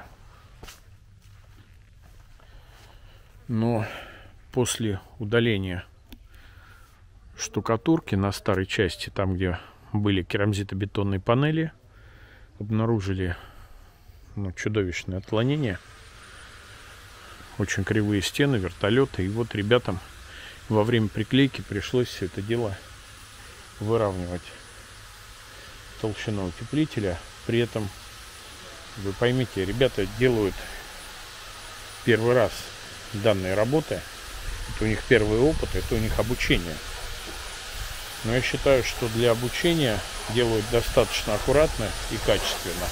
Но после удаления штукатурки на старой части, там где были керамзитобетонные панели, обнаружили ну, чудовищное отклонение, очень кривые стены, вертолеты. И вот ребятам во время приклейки пришлось все это дело выравнивать толщину утеплителя. При этом, вы поймите, ребята делают первый раз данные работы. Это у них первый опыт, это у них обучение. Но я считаю, что для обучения делают достаточно аккуратно и качественно.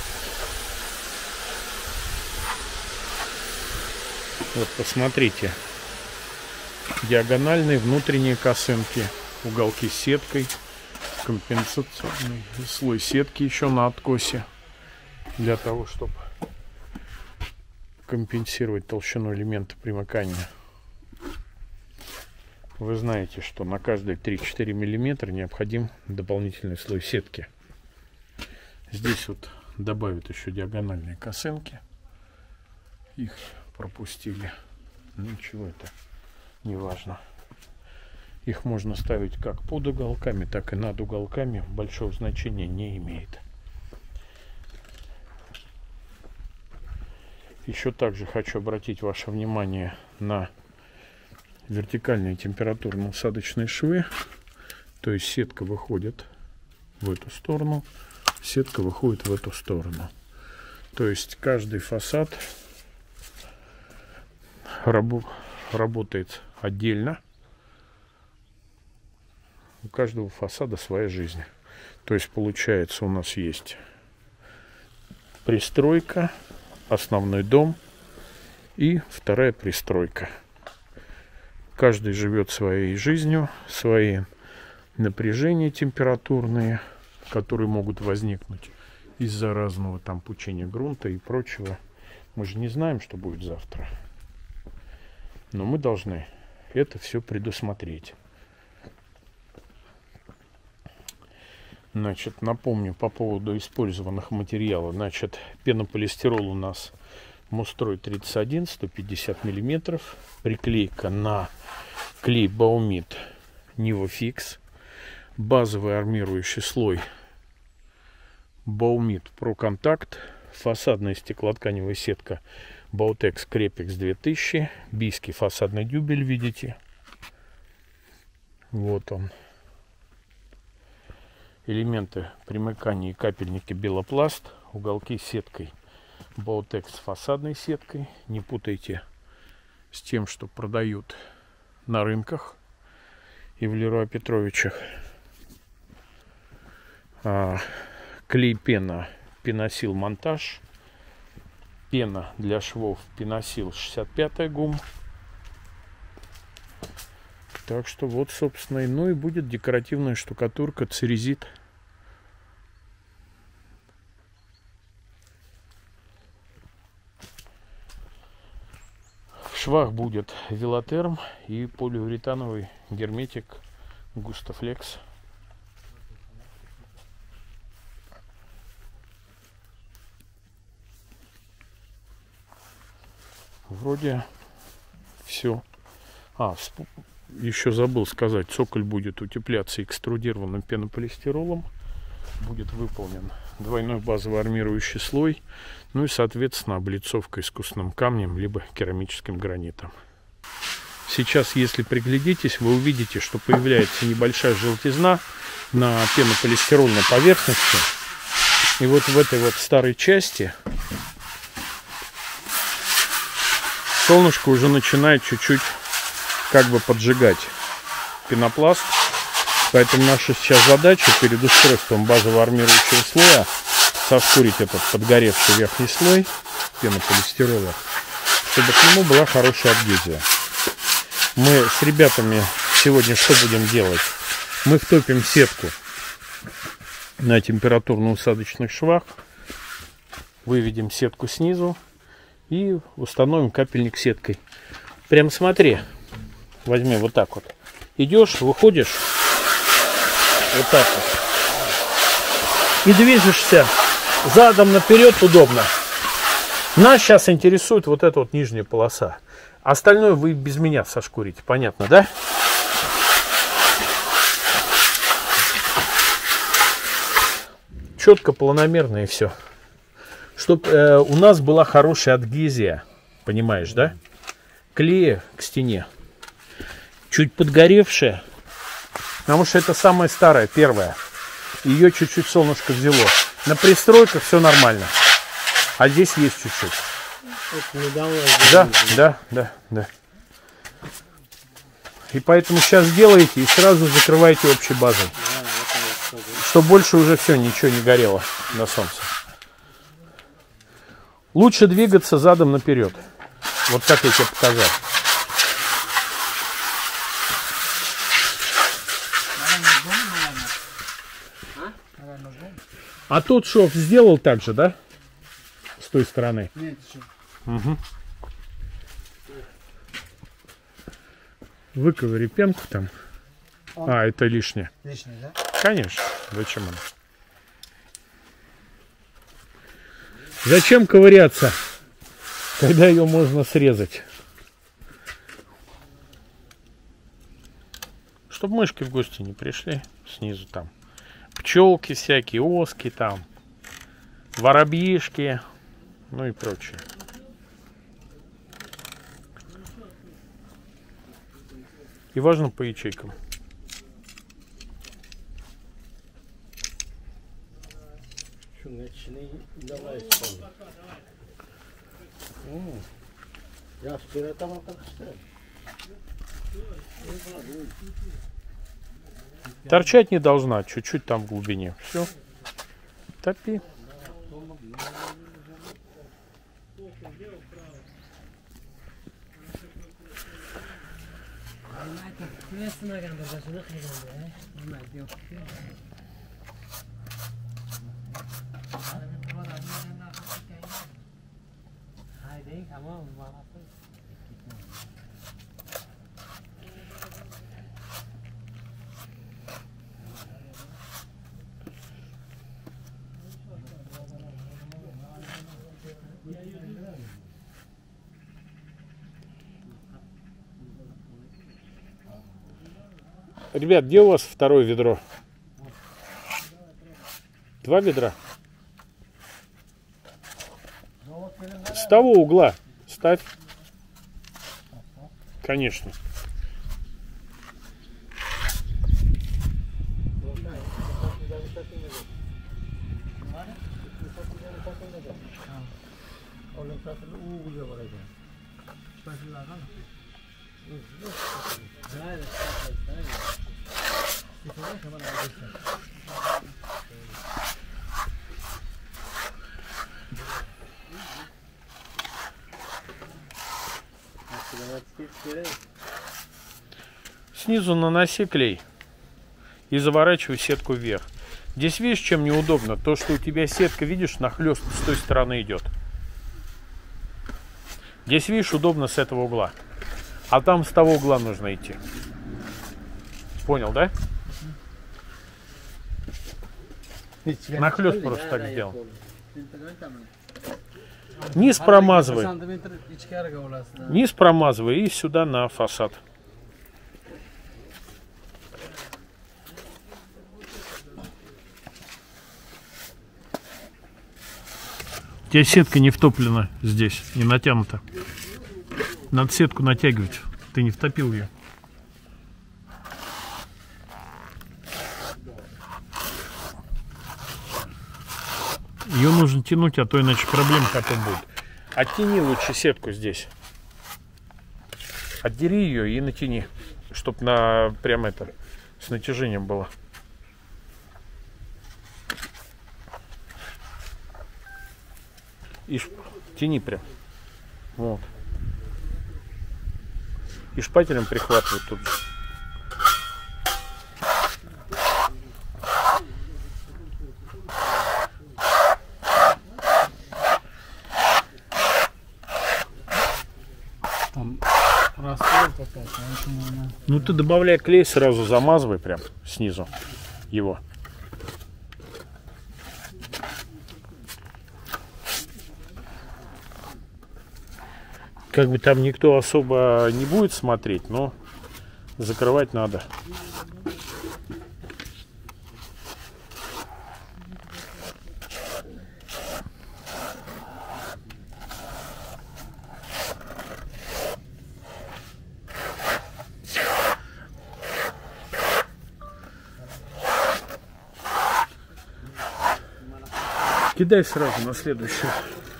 Вот посмотрите, диагональные внутренние косынки, уголки с сеткой, компенсационный слой сетки еще на откосе, для того, чтобы компенсировать толщину элемента примыкания. Вы знаете, что на каждые три-четыре миллиметра необходим дополнительный слой сетки. Здесь вот добавят еще диагональные косынки. Их пропустили. Ничего, это не важно. Их можно ставить как под уголками, так и над уголками. Большого значения не имеет. Еще также хочу обратить ваше внимание на вертикальные температурно-усадочные швы. То есть сетка выходит в эту сторону, сетка выходит в эту сторону. То есть каждый фасад раб- работает отдельно. У каждого фасада своя жизнь. То есть получается, у нас есть пристройка, основной дом и вторая пристройка. Каждый живет своей жизнью, свои напряжения температурные, которые могут возникнуть из-за разного там пучения грунта и прочего. Мы же не знаем, что будет завтра. Но мы должны это все предусмотреть. Значит, напомню по поводу использованных материалов. Значит, пенополистирол у нас Мустрой тридцать один, сто пятьдесят миллиметров. Приклейка на клей Баумит Нивофикс. Базовый армирующий слой Баумит Про Контакт. Фасадная стеклотканевая сетка Баутекс Крепекс две тысячи. Бийский фасадный дюбель, видите. Вот он. Элементы примыкания и капельники Белопласт. Уголки сеткой Баутекс с фасадной сеткой. Не путайте с тем, что продают на рынках и в Леруа Петровичах. А, клей пена Пеносил Монтаж. Пена для швов Пеносил шестьдесят пятый гум. Так что вот, собственно, и ну и будет декоративная штукатурка церезит. В швах будет Велотерм и полиуретановый герметик Густафлекс. Вроде все. А, еще забыл сказать, цоколь будет утепляться экструдированным пенополистиролом. Будет выполнен двойной базовый армирующий слой. Ну и, соответственно, облицовка искусственным камнем, либо керамическим гранитом. Сейчас, если приглядитесь, вы увидите, что появляется небольшая желтизна на пенополистирольной поверхности. И вот в этой вот старой части солнышко уже начинает чуть-чуть как бы поджигать пенопласт. Поэтому наша сейчас задача перед устройством базового армирующего слоя соскурить этот подгоревший верхний слой пенополистирола, чтобы к нему была хорошая адгезия. Мы с ребятами сегодня что будем делать? Мы втопим сетку на температурно-усадочных швах, выведем сетку снизу и установим капельник сеткой. Прям смотри, возьми вот так вот. Идешь, выходишь вот так вот и движешься задом наперед удобно. Нас сейчас интересует вот эта вот нижняя полоса. Остальное вы без меня сошкурите, понятно, да? Четко, планомерно и все. Чтобы э, у нас была хорошая адгезия, понимаешь, да? Клея к стене. Чуть подгоревшая, потому что это самая старая, первая. Ее чуть-чуть солнышко взяло. На пристройках все нормально. А здесь есть чуть-чуть. Да, да, да, да. И поэтому сейчас делаете и сразу закрываете общей базой. Чтобы больше уже все, ничего не горело на солнце. Лучше двигаться задом наперед. Вот как я тебе показал. А тот шов сделал так же, да? С той стороны. Нет, еще. Угу. Выковыри пенку там. Он... А, это лишнее. Лишнее, да? Конечно. Зачем оно? Зачем ковыряться, когда ее можно срезать? Чтобы мышки в гости не пришли. Снизу там пчелки всякие, оски там, воробьишки, ну и прочее. И важно по ячейкам. Торчать не должна, чуть-чуть там в глубине. Все. Топи. Ребят, где у вас второе ведро? Два ведра? С того угла ставь. Конечно. Снизу наноси клей и заворачивай сетку вверх. Здесь видишь, чем неудобно? То, что у тебя сетка, видишь, нахлёст с той стороны идет. Здесь, видишь, удобно с этого угла. А там с того угла нужно идти. Понял, да? Нахлёст просто так сделал. Низ промазывай. Низ промазывай и сюда на фасад. У тебя сетка не втоплена здесь, не натянута. Надо сетку натягивать. Ты не втопил ее. Ее нужно тянуть, а то иначе проблем потом будет. Оттяни лучше сетку здесь. Отдери ее и натяни, чтобы на прям это с натяжением было. И шп... тяни прям. Вот. И шпателем прихватывай тут же. Там раствор какой-то, поэтому... Ну ты добавляй клей, сразу замазывай прям снизу его. Как бы там никто особо не будет смотреть, но закрывать надо. Кидай сразу на следующую.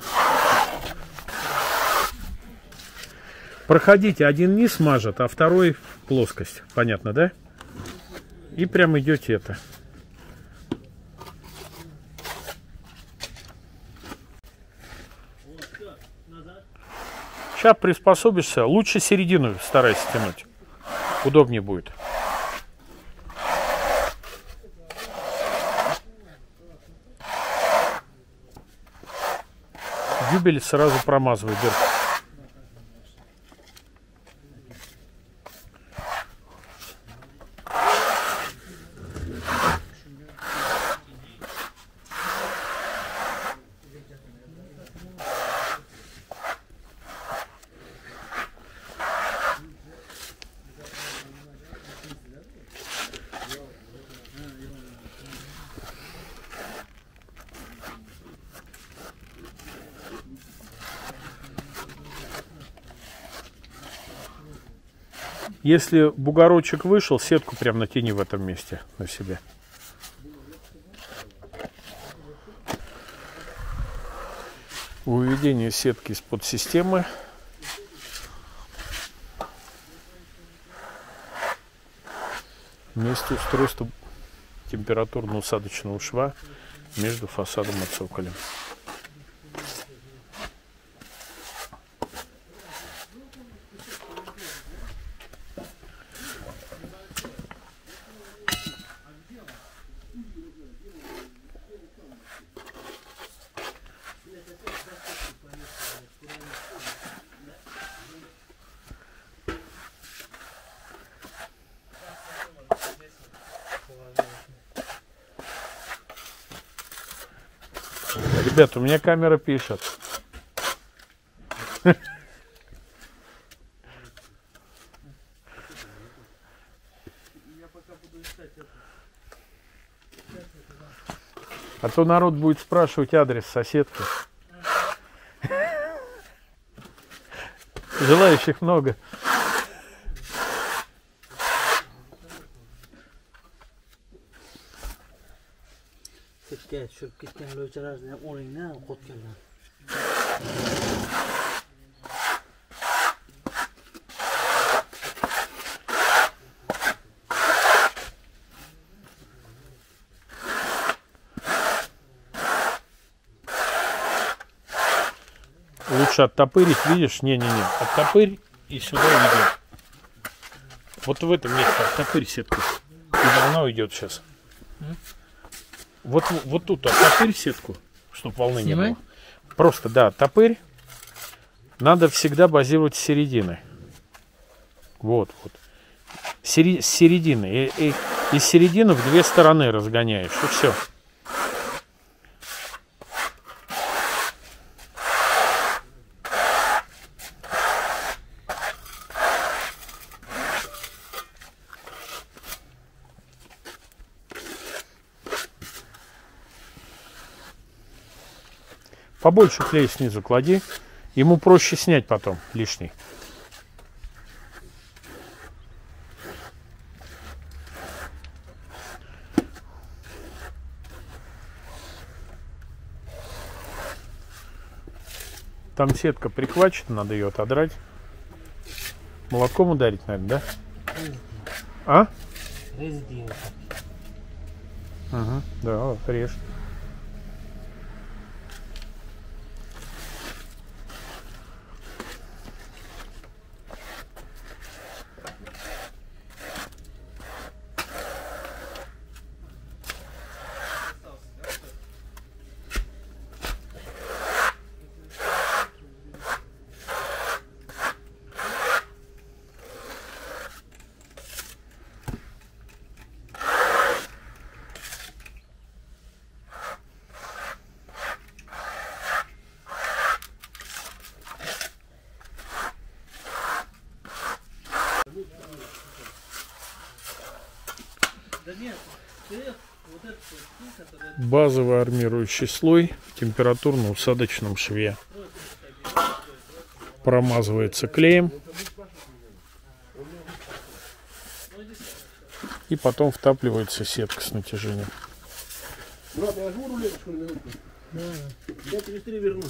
Проходите, один низ мажет, а второй плоскость. Понятно, да? И прям идете это. Сейчас приспособишься. Лучше середину старайся тянуть. Удобнее будет. Дюбель сразу промазывай дырку. Если бугорочек вышел, сетку прям натяни в этом месте на себе. Выведение сетки из-под системы. Место устройства температурно-усадочного шва между фасадом и цоколем. Ребята, у меня камера пишет. А то народ будет спрашивать адрес соседки. Желающих много. Ketga tushib ketgan lo'chalarni ham o'ringdan qotganlar. лучше оттопырить, видишь? Не-не-не, оттопырь и сюда уйдет. Вот в этом месте оттопырь сетку. И волна уйдет сейчас. Вот, вот тут оттопырь сетку, чтобы волны Снимай. не было. Просто, да, оттопырь. Надо всегда базировать с середины. Вот, вот. Сери, с середины. И, и, из середины в две стороны разгоняешь. И все. Побольше клея снизу клади. Ему проще снять потом лишний. Там сетка прихвачена, надо ее отодрать. Молотком ударить, наверное, да? А? Резинка. Ага, да, вот, режь. Базовый армирующий слой в температурно-усадочном шве. Промазывается клеем. И потом втапливается сетка с натяжением. Брат, я жму рулеточку на минутку. Да. Я через три верну.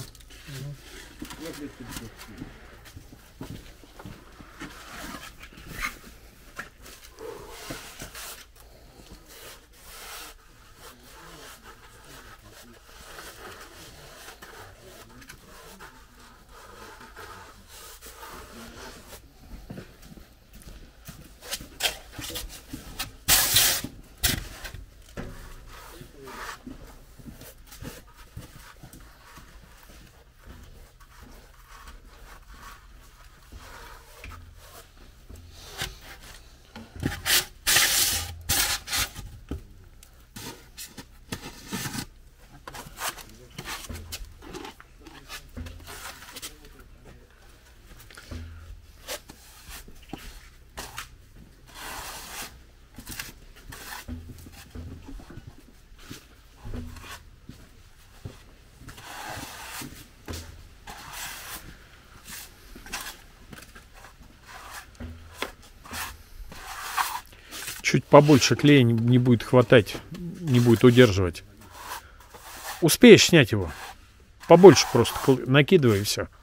Чуть побольше клея не, не будет хватать, не будет удерживать. Успеешь снять его. Побольше просто накидывай и все.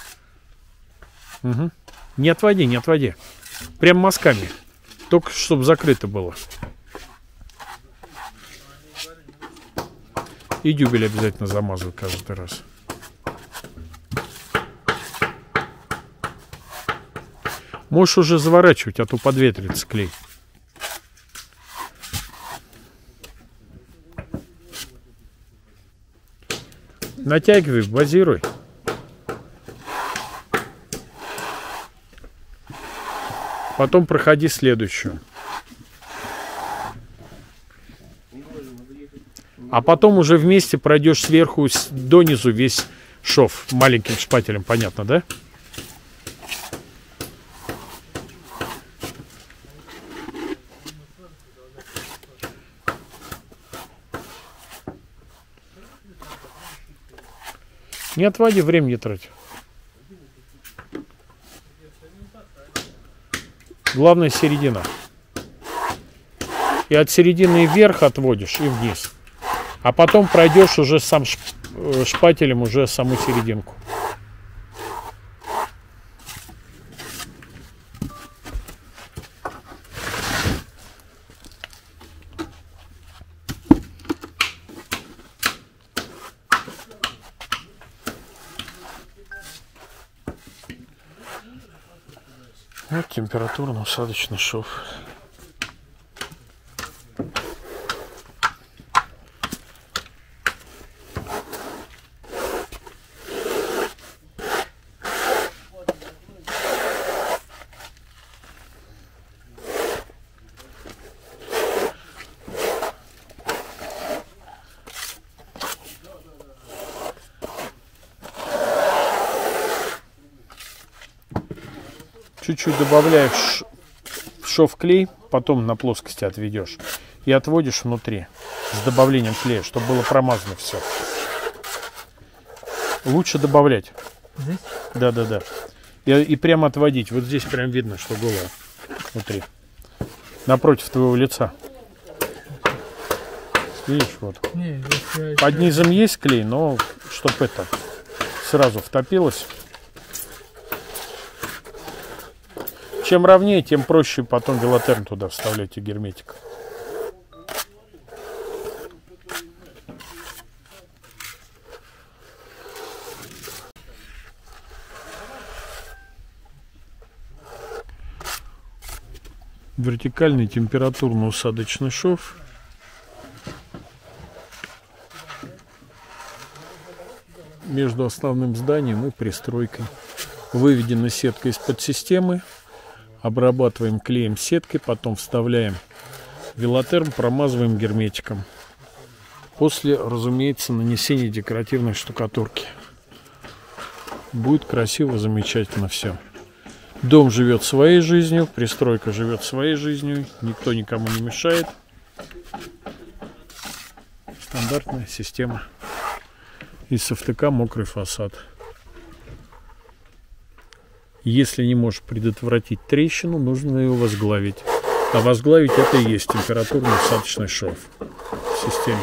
Угу. Не отводи, не отводи. Прям мазками. Только чтобы закрыто было. И дюбель обязательно замазывай каждый раз. Можешь уже заворачивать, а то подветрится клей. Натягивай, базируй. Потом проходи следующую. А потом уже вместе пройдешь сверху донизу весь шов маленьким шпателем, понятно, да? Не отводи, время не трать. Главное середина. И от середины вверх отводишь и вниз. А потом пройдешь уже сам шпателем уже саму серединку. Вот температурно-усадочный шов. Чуть-чуть добавляешь шов клей, потом на плоскости отведешь и отводишь внутри с добавлением клея, чтобы было промазано все. Лучше добавлять. Здесь? Да, да, да. И, и прямо отводить. Вот здесь прям видно, что голое внутри. Напротив твоего лица. Видишь, вот. Не, здесь Под низом есть клей, но чтобы это сразу втопилось. Чем ровнее, тем проще потом велотерм туда вставлять и герметик. Вертикальный температурно-усадочный шов. Между основным зданием и пристройкой. Выведена сетка из подсистемы. Обрабатываем клеем сеткой, потом вставляем велотерм, промазываем герметиком. После, разумеется, нанесения декоративной штукатурки. Будет красиво, замечательно все. Дом живет своей жизнью, пристройка живет своей жизнью, никто никому не мешает. Стандартная система. Из СФТК мокрый фасад. Если не можешь предотвратить трещину, нужно ее возглавить. А возглавить это и есть температурно-усадочный шов в системе.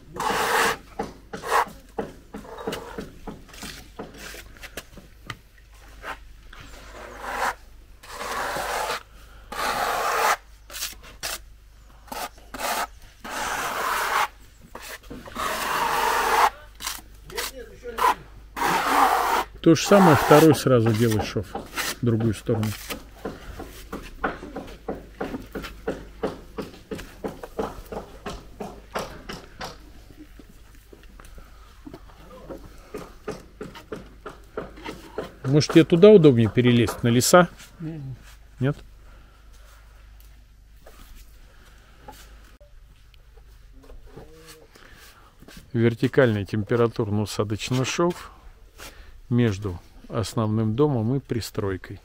То же самое второй сразу делай шов в другую сторону. Может, тебе туда удобнее перелезть, на леса? Нет? Вертикальный температурно-усадочный шов между основным домом и пристройкой.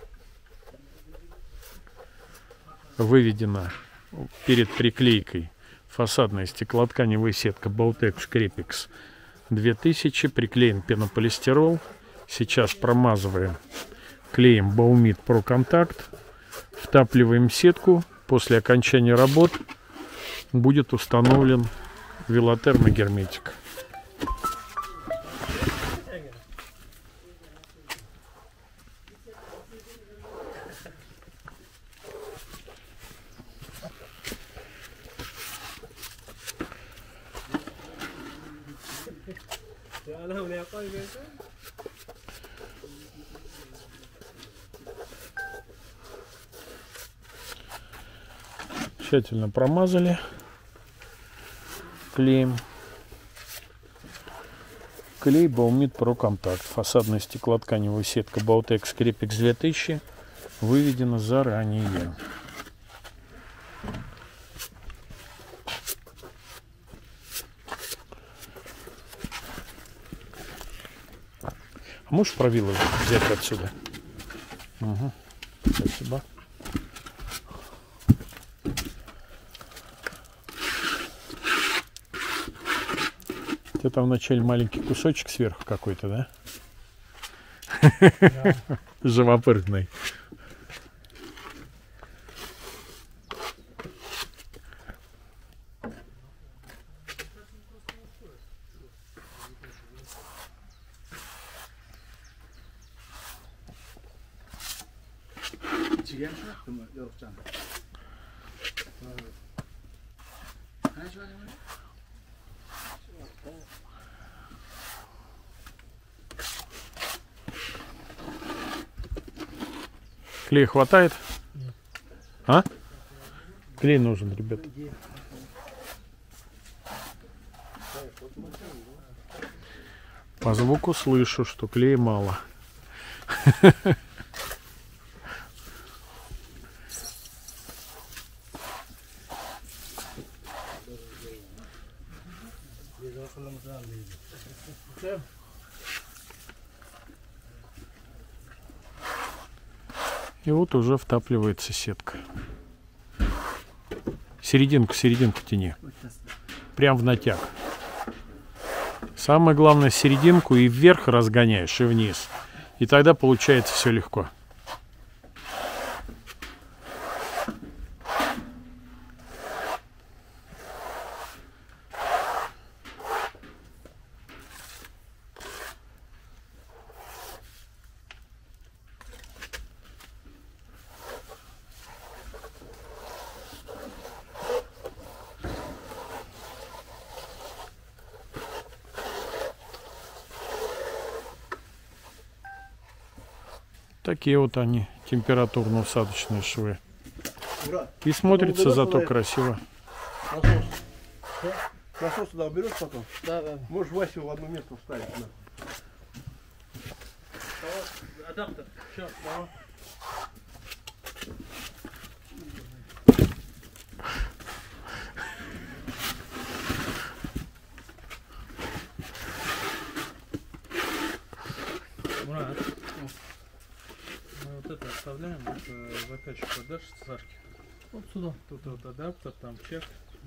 Выведена перед приклейкой фасадная стеклотканевая сетка Болтекс Крепикс две тысячи, приклеен пенополистирол. Сейчас промазываем клеем Baumit Pro Contact, втапливаем сетку. После окончания работ будет установлен велотерм и герметик. Тщательно промазали клеем. Клей Baumit Pro Contact. Фасадная стеклотканевая сетка Болтекс Крепикс две тысячи выведена заранее. А можешь правило взять отсюда? Угу. Спасибо. Это там вначале маленький кусочек сверху какой-то, да? Да. Живопырный. Клея хватает? А? Клей нужен, ребят. По звуку слышу, что клея мало. И вот уже втапливается сетка. Серединку, серединку тяни. Прям в натяг. Самое главное, серединку и вверх разгоняешь, и вниз. И тогда получается все легко. Такие вот они, температурно-усадочные швы. И смотрится зато красиво. Насос. Насос туда уберешь потом? Да, да. Можешь Васю в одно место вставить. Да. Адаптер. Все, давай. Мурат, мы вот это оставляем, это закачку отдашь Сашке? Вот сюда. Тут вот адаптер, там чек.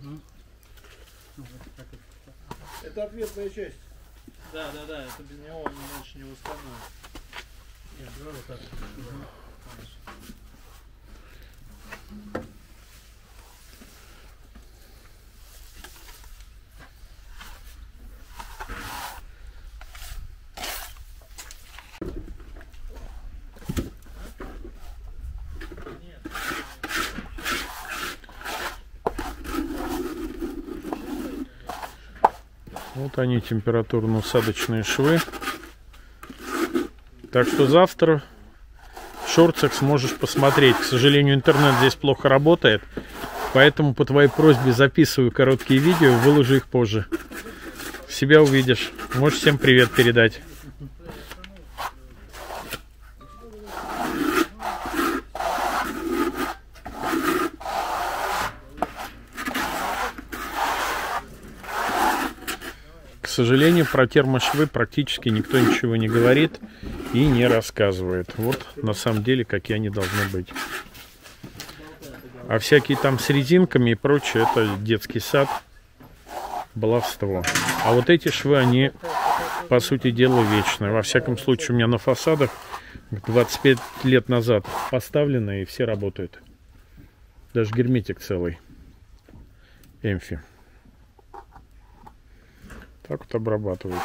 Это ответная часть. Да, да, да, это без него он лучше не восстановит. Нет, давай вот так. Вот они, температурно-усадочные швы. Так что завтра в шорцах сможешь посмотреть. К сожалению, интернет здесь плохо работает. Поэтому по твоей просьбе записываю короткие видео, выложу их позже. Себя увидишь. Можешь всем привет передать. К сожалению, про термошвы практически никто ничего не говорит и не рассказывает. Вот на самом деле, какие они должны быть. А всякие там с резинками и прочее, это детский сад, баловство. А вот эти швы, они, по сути дела, вечные. Во всяком случае, у меня на фасадах двадцать пять лет назад поставлены, и все работают. Даже герметик целый. Эмфи. Так вот обрабатывается.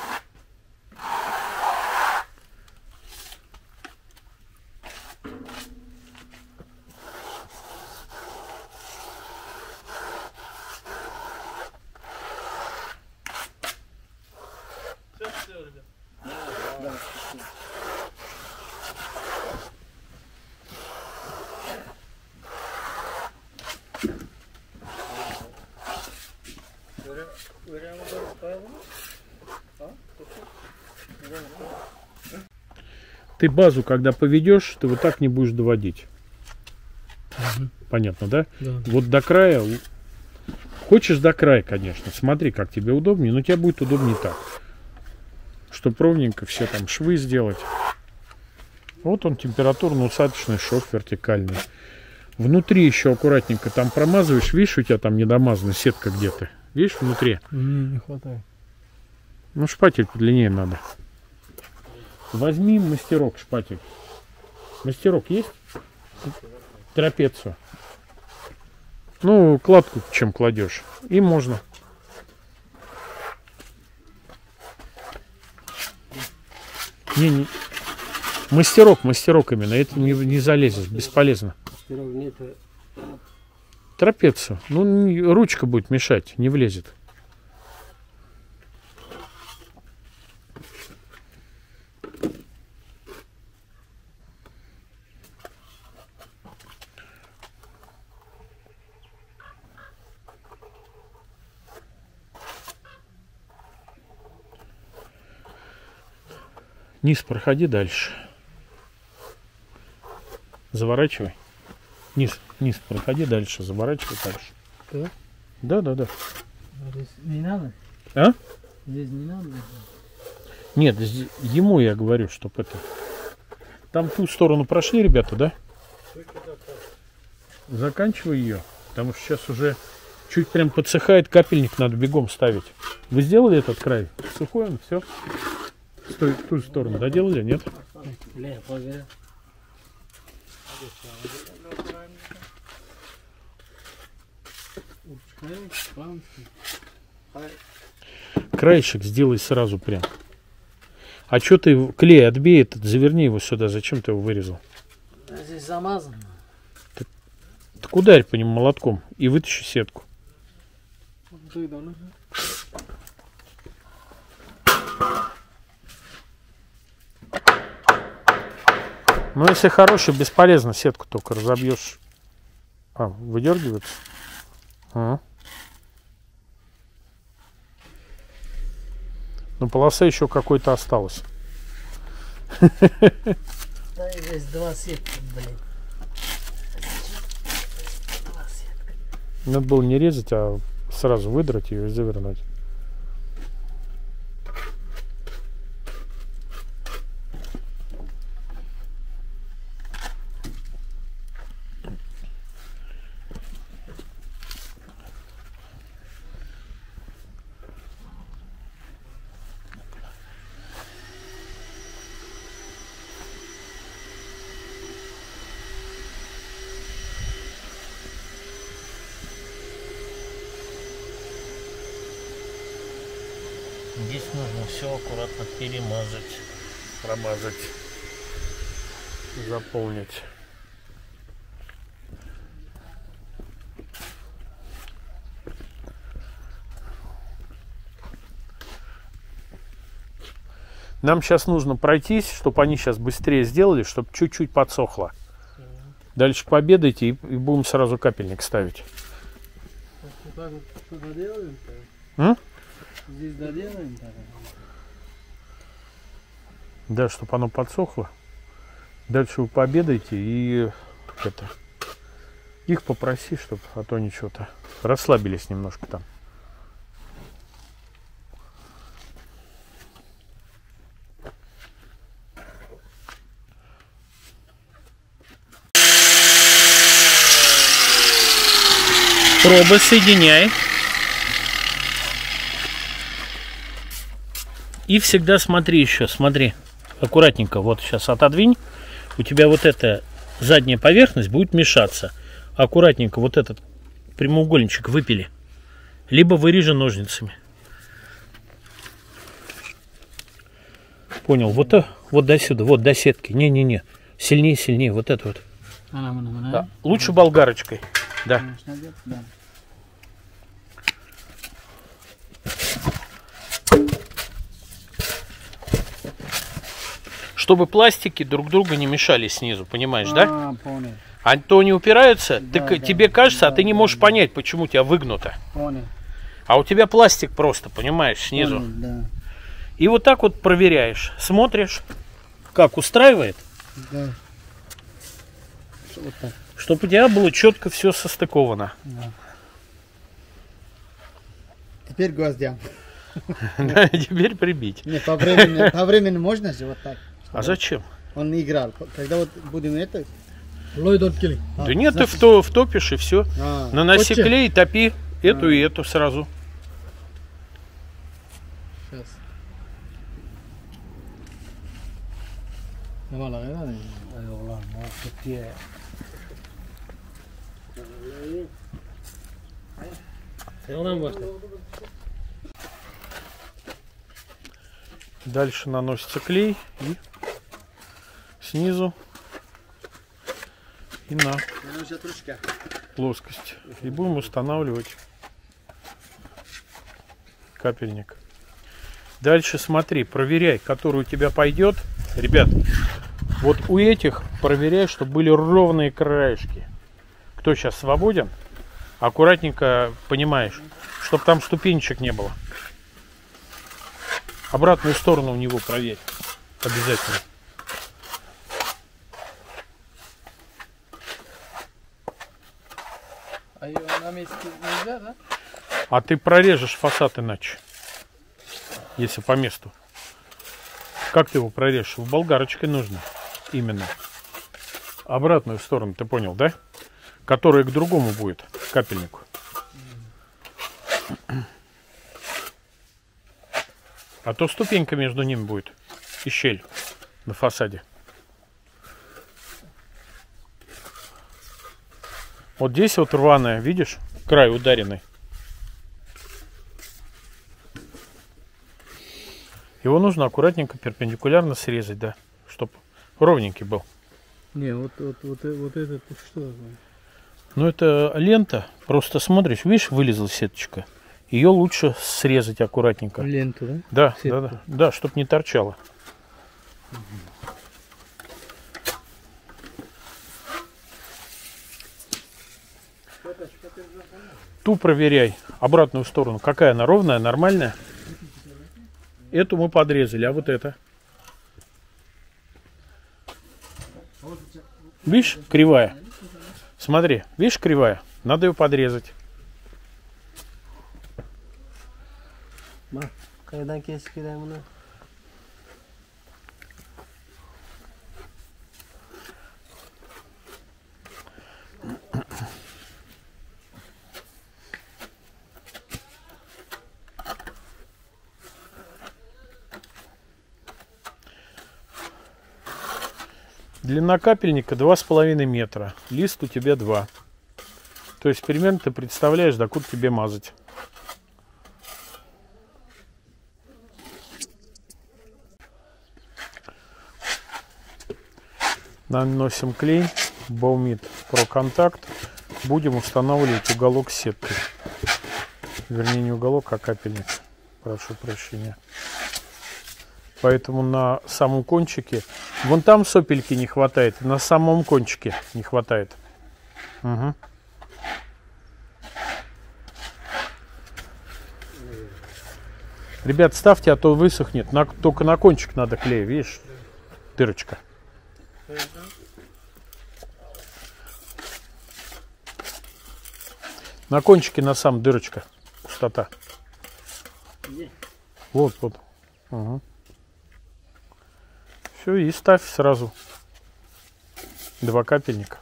Все, все, ребят. Ты базу, когда поведешь, ты вот так не будешь доводить. Угу. Понятно, да? Да. Вот до края. Хочешь до края, конечно. Смотри, как тебе удобнее, но тебе будет удобнее так. Чтобы ровненько все там швы сделать. Вот он, температурно-усадочный шов вертикальный. Внутри еще аккуратненько там промазываешь. Видишь, у тебя там недомазана сетка где-то. Видишь, внутри? Не, не хватает. Ну, шпатель подлиннее надо. Возьми мастерок, шпатель. Мастерок есть? Трапецию. Ну, кладку чем кладешь. И можно. Не, не. Мастерок, мастерок именно. Это не, не залезет, бесполезно. Трапецию. Ну, ручка будет мешать, не влезет. Низ проходи дальше. Заворачивай. Низ, низ проходи дальше, заворачивай дальше. Да? Да, да, да. Здесь не надо? А? Здесь не надо? Нет, з- ему я говорю, чтоб это... Там ту сторону прошли, ребята, да? Заканчивай ее, потому что сейчас уже чуть прям подсыхает, капельник надо бегом ставить. Вы сделали этот край? Сухой он, все? В ту, в ту сторону доделали, нет? Бля, поверь. Краешек сделай сразу прям. А что ты клей отбей этот, заверни его сюда. Зачем ты его вырезал? Здесь замазано. Так ударь по нему молотком и вытащи сетку. Ну, если хороший, бесполезно, сетку только разобьешь. А, выдергивается? А. Ну, полоса еще какой-то осталась. Да, здесь два сетки, блин. Два сетки. Надо было не резать, а сразу выдрать ее и завернуть. Здесь нужно все аккуратно перемазать, промазать, заполнить. Нам сейчас нужно пройтись, чтобы они сейчас быстрее сделали, чтобы чуть-чуть подсохло. Дальше пообедайте и, и будем сразу капельник ставить. Вот так вот что доделаем-то? М? Здесь доделаем так. Да, чтобы оно подсохло. Дальше вы пообедаете и это, их попроси, чтобы, а то они что-то расслабились немножко там. Пробы соединяй. И всегда смотри еще, смотри, аккуратненько, вот сейчас отодвинь, у тебя вот эта задняя поверхность будет мешаться. Аккуратненько вот этот прямоугольничек выпили, либо вырежи ножницами. Понял, вот, вот до сюда, вот до сетки, не-не-не, сильнее, сильнее, вот это вот. Да. Лучше болгарочкой, да. Да. Чтобы пластики друг другу не мешали снизу, понимаешь, да? А, понял. А то не упираются, Да, ты, да, тебе кажется, да, а ты не да, можешь да. понять, почему у тебя выгнуто. Понял. А у тебя пластик просто, понимаешь, снизу. Понял, да. И вот так вот проверяешь, смотришь, как устраивает, Да. Вот так. чтобы у тебя было четко все состыковано. Да. Теперь гвоздям. Да, теперь прибить. Не, по времени, по времени можно же вот так. А зачем? Он не играл. Когда вот будем это... Лойдонкили. а, Да нет, ты значит- вто- втопишь и все. А, Наноси Хочешь? клей, топи эту А. и эту сразу. Сейчас. Давай, давай, давай. Ай, ulan, mau dia. Oradan başla. Дальше наносится клей и снизу и на плоскость. И будем устанавливать капельник. Дальше смотри, проверяй, который у тебя пойдет. Ребят, вот у этих проверяй, чтобы были ровные краешки. Кто сейчас свободен, аккуратненько понимаешь, чтобы там ступенечек не было. Обратную сторону у него проверь. Обязательно. А ее на месте нельзя, да? А ты прорежешь фасад иначе. Если по месту. Как ты его прорежешь? В болгарочкой нужно. Именно. Обратную сторону, ты понял, да? Которая к другому будет, к капельнику. А то ступенька между ними будет. И щель на фасаде. Вот здесь вот рваная, видишь? Край ударенный. Его нужно аккуратненько перпендикулярно срезать, да, чтобы ровненький был. Не, вот, вот, вот, э- вот это что такое? Ну это лента, просто смотришь, видишь, вылезла сеточка. Ее лучше срезать аккуратненько. Ленту, да? Да, да, Сетку. да, да, чтобы не торчало. Ту проверяй, обратную сторону. Какая она, ровная, нормальная? Эту мы подрезали, а вот это? Видишь, кривая? Смотри, видишь, кривая? Надо ее подрезать. Bak, kaydan kesip gideyim bunu. Длина капельника два с половиной метра. Лист у тебя два. То есть примерно ты представляешь, докуда тебе мазать. Наносим клей Baumit Pro Contact. Будем устанавливать уголок сеткой. Вернее, не уголок, а капельник. Прошу прощения. Поэтому на самом кончике, вон там сопельки не хватает, на самом кончике не хватает. Угу. Ребят, ставьте, а то высохнет. На, только на кончик надо клея, видишь? Дырочка. На кончике на самом дырочка. Пустота. Вот, вот. Угу. Все, и ставь сразу два капельника.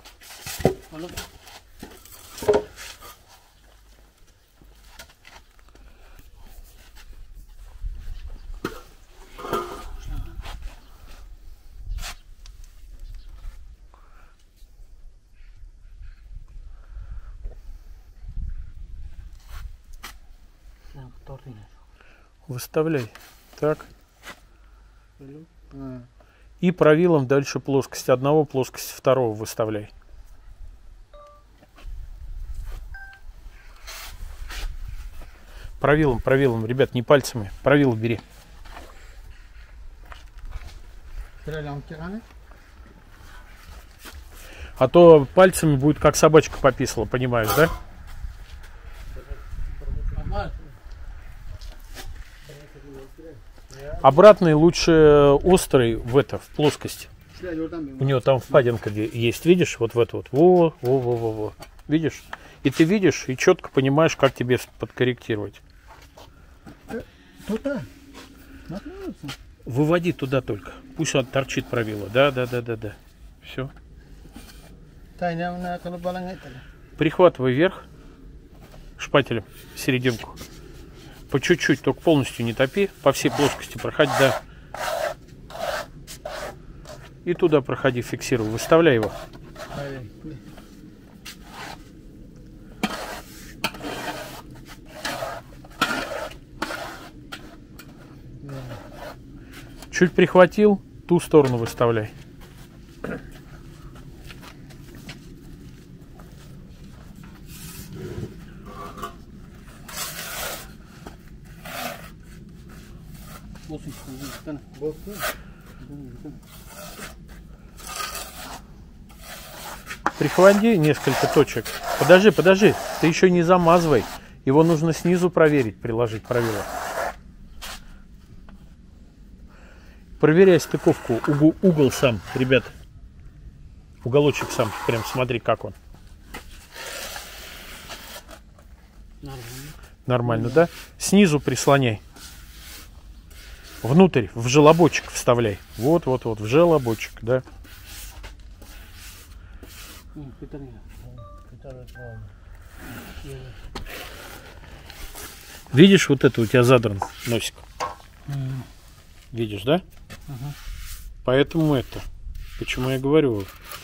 Выставляй. Так. А, И правилом дальше плоскость одного, плоскость второго выставляй. Правилом, правилом, ребят, не пальцами. Правило бери. А то пальцами будет как собачка пописала, понимаешь, да? Обратный лучше острый в это, в плоскость. У него там впадинка есть, видишь? Вот в это вот. Во, во, во, во, во. Видишь? И ты видишь и четко понимаешь, как тебе подкорректировать. Выводи туда только. Пусть он торчит правило. Да, да, да, да, да. Все. Прихватывай вверх шпателем серединку. По чуть-чуть, только полностью не топи. По всей плоскости проходи, да. И туда проходи, фиксируй. Выставляй его. Чуть прихватил, ту сторону выставляй. Прихвати несколько точек. Подожди, подожди, ты еще не замазывай. Его нужно снизу проверить, приложить правило. Проверяй стыковку. Угол, угол сам, ребят. Уголочек сам. Прям смотри, как он. Нормально. Нормально, да? Снизу прислоняй. Внутрь, в желобочек вставляй. Вот, вот, вот, в желобочек, да. М, питание. Видишь, вот это у тебя задран носик. Видишь, да? Ага. Поэтому это. Почему я говорю.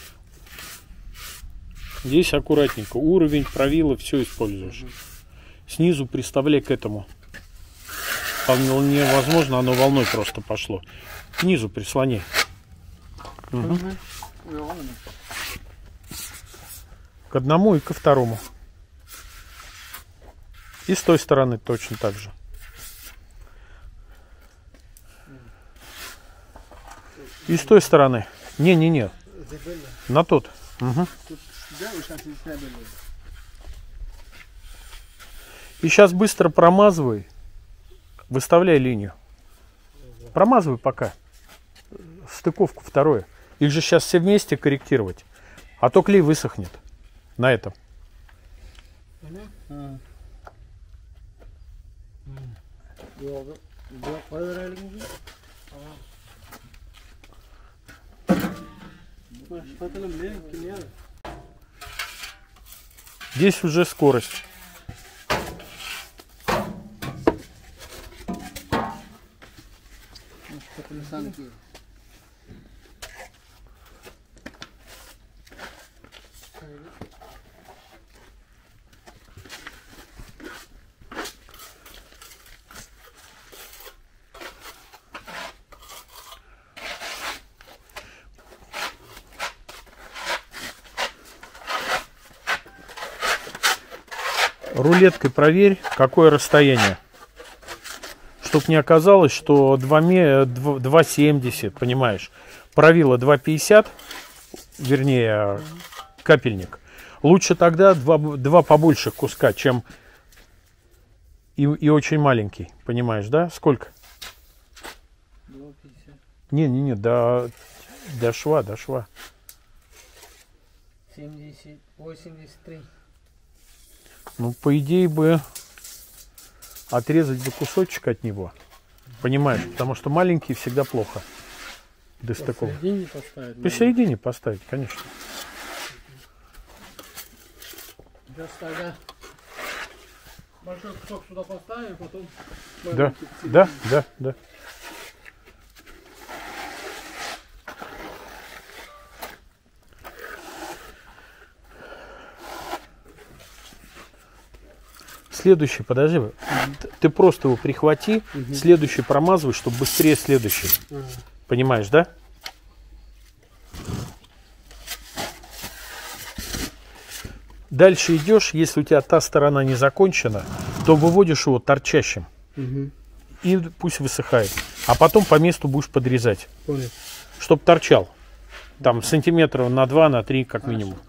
Здесь аккуратненько. Уровень, правила, все используешь. Снизу приставляй к этому. Вполне возможно, оно волной просто пошло. Снизу прислоняй. Угу. К одному и ко второму. И с той стороны точно так же. И с той стороны. Не-не-не. На тот. Угу. И сейчас быстро промазывай. Выставляй линию. Промазывай пока. Стыковку второе. Их же сейчас все вместе корректировать. А то клей высохнет. На этом. Здесь уже скорость. Рулеткой проверь, какое расстояние. Чтоб не оказалось, что два семьдесят, понимаешь. Правило два пятьдесят, вернее, капельник. Лучше тогда два, два побольше куска, чем и, и очень маленький. Понимаешь, да? Сколько? два пятьдесят. Не, не, не, до, до шва, до шва. семьдесят, восемьдесят три. Ну, по идее бы отрезать бы кусочек от него. Понимаешь? Потому что маленький всегда плохо. До стыковки. Посередине поставить? Посередине поставить, конечно. Сейчас тогда большой кусок сюда поставим, потом... Да, да, да, да. Следующий, подожди, угу. Ты просто его прихвати, угу. Следующий промазывай, чтобы быстрее следующий. Угу. Понимаешь, да? Дальше идешь, если у тебя та сторона не закончена, то выводишь его торчащим. Угу. И пусть высыхает. А потом по месту будешь подрезать. Понял. Чтоб торчал. Там сантиметров на два, на три как Хорошо. Минимум.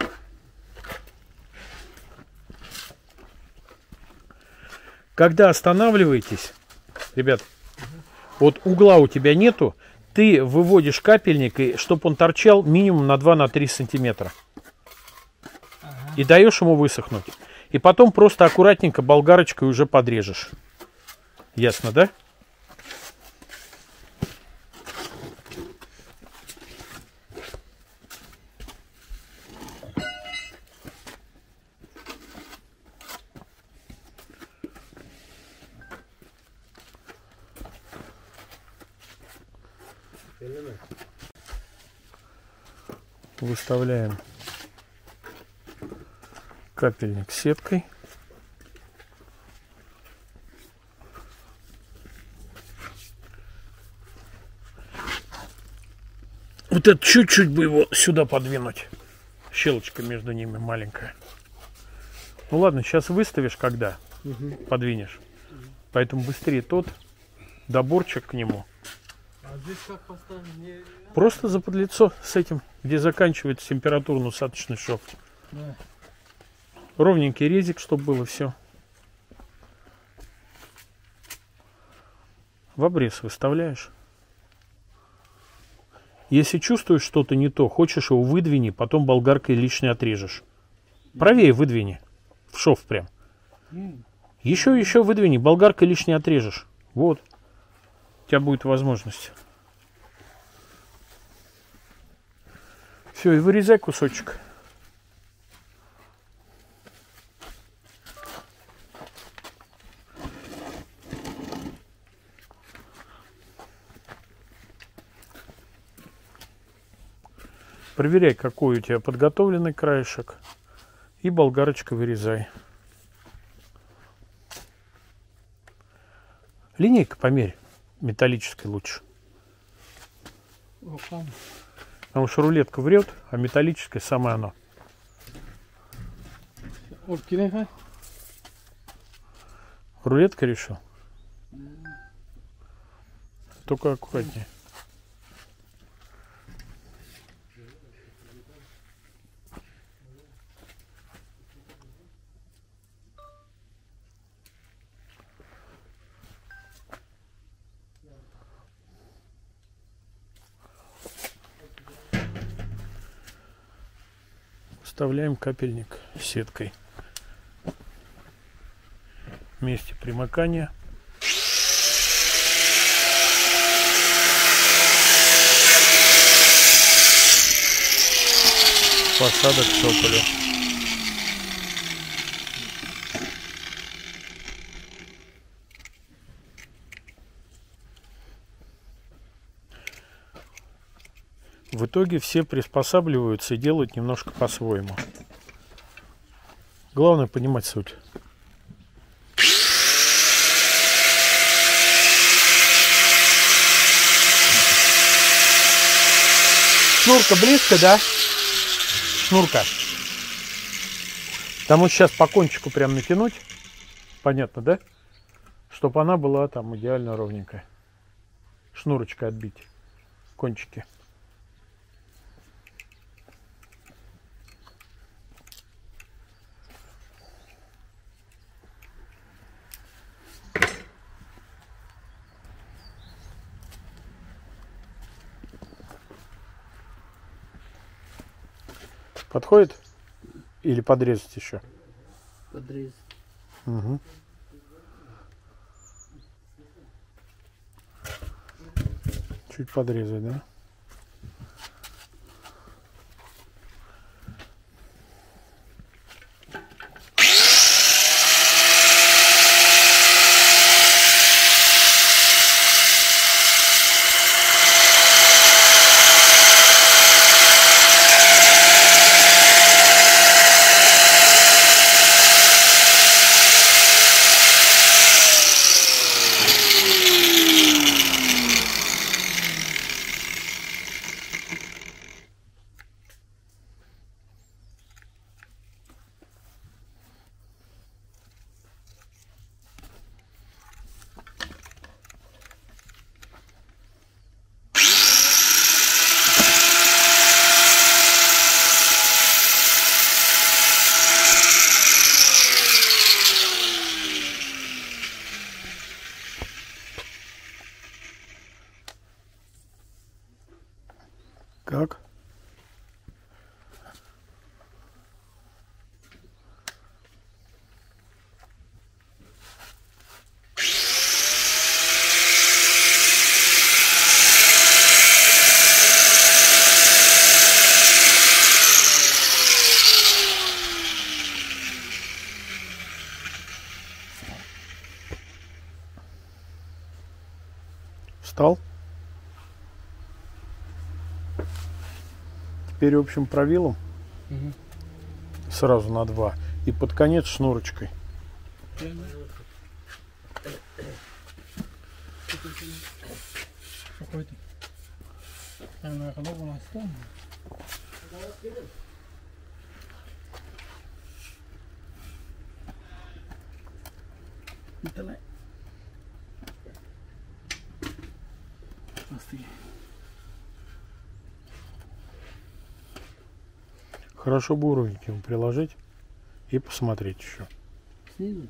Когда останавливаетесь, ребят, угу. Вот угла у тебя нету, ты выводишь капельник, и чтобы он торчал минимум на два, на три сантиметра. Ага. И даешь ему высохнуть. И потом просто аккуратненько болгарочкой уже подрежешь. Ясно, да? Выставляем капельник сеткой. Вот это чуть-чуть бы его сюда подвинуть. Щелочка между ними маленькая. Ну ладно, сейчас выставишь, когда угу. Подвинешь. Поэтому быстрее тот доборчик к нему. А здесь как поставить? Не... Просто за подлицо с этим, где заканчивается температурно-усадочный шов. Да. Ровненький резик, чтобы было все. В обрез выставляешь. Если чувствуешь что-то не то, хочешь его выдвини, потом болгаркой лишнее отрежешь. Правее выдвини. В шов прям. Еще, еще выдвини, болгаркой лишнее отрежешь. Вот. У тебя будет возможность. Все, и вырезай кусочек. Проверяй, какой у тебя подготовленный краешек. И болгарочкой вырезай. Линейка померь. Металлической лучше. Потому что рулетка врет, а металлическая самое оно. Рулетка решил? Только аккуратнее. Вставляем капельник сеткой. В месте примыкания. Посадок цоколя. В итоге все приспосабливаются и делают немножко по-своему. Главное понимать суть. Шнурка близко, да? Шнурка. Там вот сейчас по кончику прям натянуть. Понятно, да? Чтобы она была там идеально ровненькая. Шнурочкой отбить кончики. Подходит? Или подрезать еще? Подрезать. Угу. Чуть подрезать, да? Как? Встал? Теперь общим правилом Угу. сразу на два и под конец шнурочкой. Какой-то. Она голову на стол. Давай. Хорошо бы уровень к нему приложить и посмотреть еще. Снизу?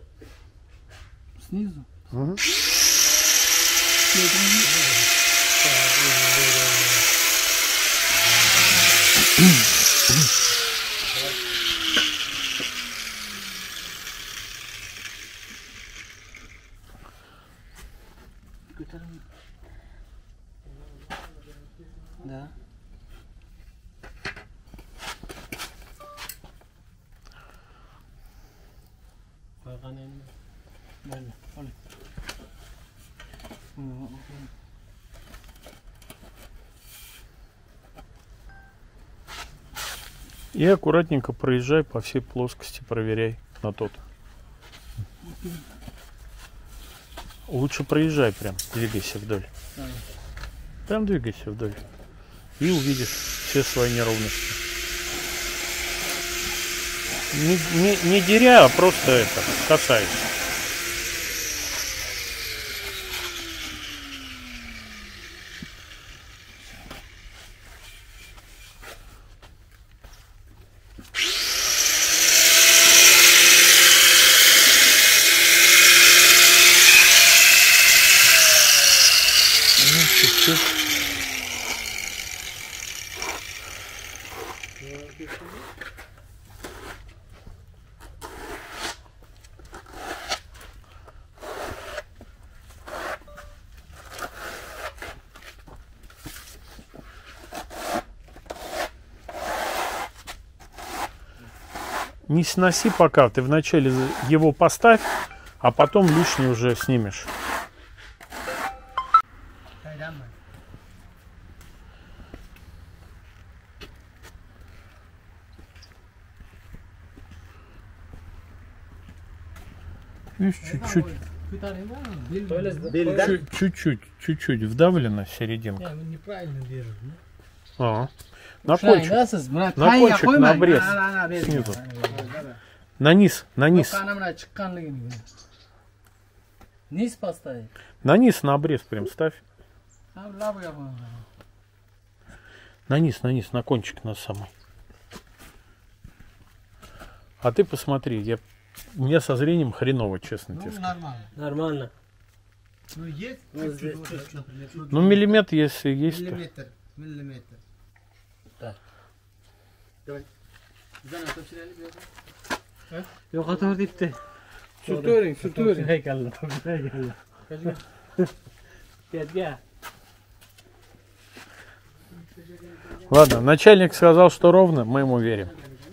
Снизу? Угу. Да. И аккуратненько проезжай по всей плоскости, проверяй на тот. Лучше проезжай прям, двигайся вдоль. Прям двигайся вдоль. И увидишь все свои неровности. Не, не, не деря, а просто это, касаясь. Не сноси пока, ты вначале его поставь, а потом лишний уже снимешь. Видишь, чуть-чуть, чуть-чуть, чуть-чуть вдавлена серединка. Неправильно держишь. А, на кончик, на кончик, на обрез, снизу. На низ, на низ. Низ поставить. На низ, на обрез прям ставь. На низ, на низ, на кончик на самый. А ты посмотри, я, у меня со зрением хреново, честно тебе скажу. Нормально. Нормально. Ну есть чуть-чуть, например. Ну миллиметр, если есть, то... Миллиметр, миллиметр. Да. Давай. Zana topşirali bir yere. Yok atar dipte. Sütörün, sütörün. Heykel, heykel. Gel gel. Ладно, начальник сказал, что ровно, мы ему верим.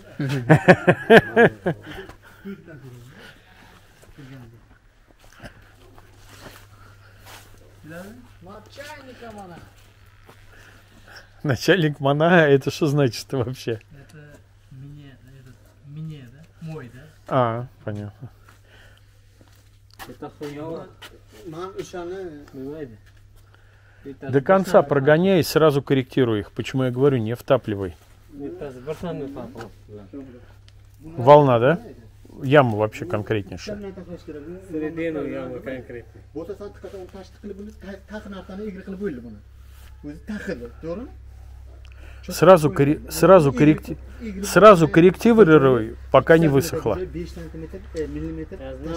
Начальник Мана, это что значит вообще? Это мне, это мне, да? Мой, да? А, понятно. Это хуёво. Ман uşağını Понимаете? До конца прогоняй и сразу корректируй их. Почему я говорю, не втапливай. Волна, да? Яма вообще конкретнейшая. Середину ямы конкретно. Bota sen tıkata onu taş tıkılı bunu takın artana ilgili kılı böyle bunu. Bu takılı, doğru mu? Сразу, корре... сразу, корректи... сразу корректируй, пока не высохло. beş santimetre, milimetre.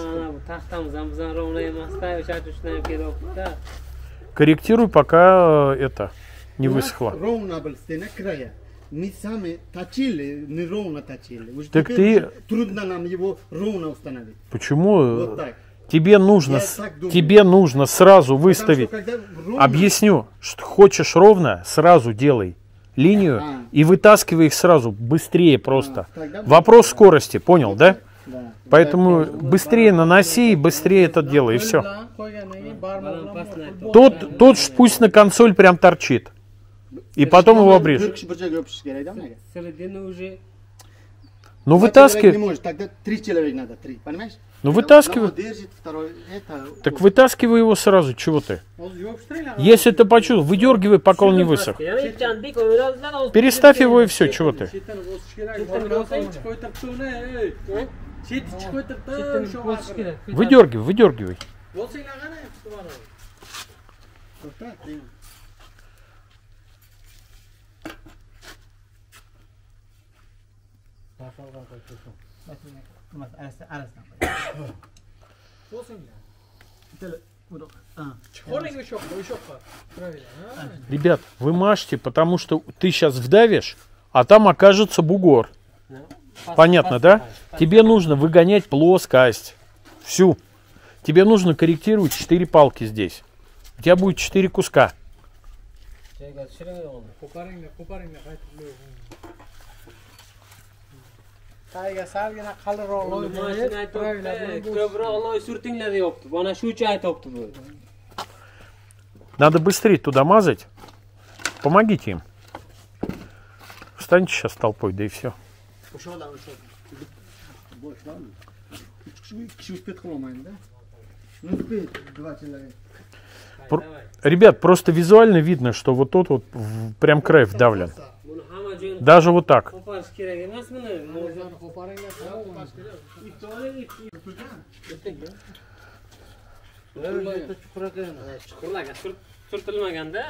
Корректируй, пока это не высохло. Ровно был стена края. Мы сами точили, не ровно точили. Уж Так теперь ты- трудно нам его ровно установить. Почему? Вот так. Тебе нужно, Я с- так думаю. тебе нужно сразу Потому выставить. что когда ровно- Объясню, что хочешь ровно, сразу делай линию А. и вытаскивай их сразу, быстрее просто. А, тогда Вопрос скорости, понял, да? Да. Поэтому быстрее наноси и быстрее это делай, и все. Тот, тот ж пусть на консоль прям торчит. И потом его обрежь. kırk bıçak yapışık gerek değil mi? Середину уже. Ну Не вытаскивай. можешь, тогда три человека надо, три, понимаешь? Ну вытаскивай. Одного держит, второй это. Так вытаскивай его сразу, чего ты? Он его обстрелял. Если ты почувствовал, выдергивай, пока он не высох. Переставь его и все, чего ты? Выдергивай, выдергивай. Вот так, да. Ребят, вы мажьте, потому что ты сейчас вдавишь, а там окажется бугор. Понятно, да? Тебе нужно выгонять плоскость. Всю. Тебе нужно корректировать четыре палки здесь. У тебя будет четыре куска. Tayga salgina qaliroq ko'proq loy surtinglar deyapti. Mana shu uchun aytibdi bu. Надо быстрее туда мазать. Помогите им. Встаньте сейчас толпой, да и все. Ребят, просто визуально видно, что вот тут вот в- прям край вдавлен. Даже вот так. Chuqurlarga surtilmaganda.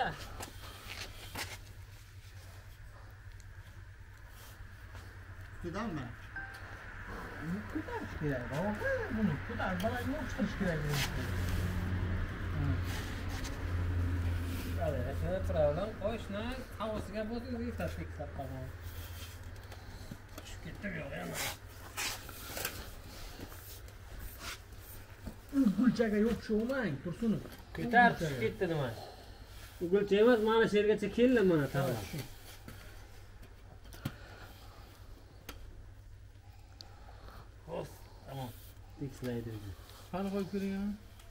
Gulchaga yo'qshomang, tursun. Ko'tar tushib ketdi nima? Gulcha emas, mana shu yergacha keldi mana tamom. Xo'p, tamom. Tekslaydi. Qani qo'yib ko'ring.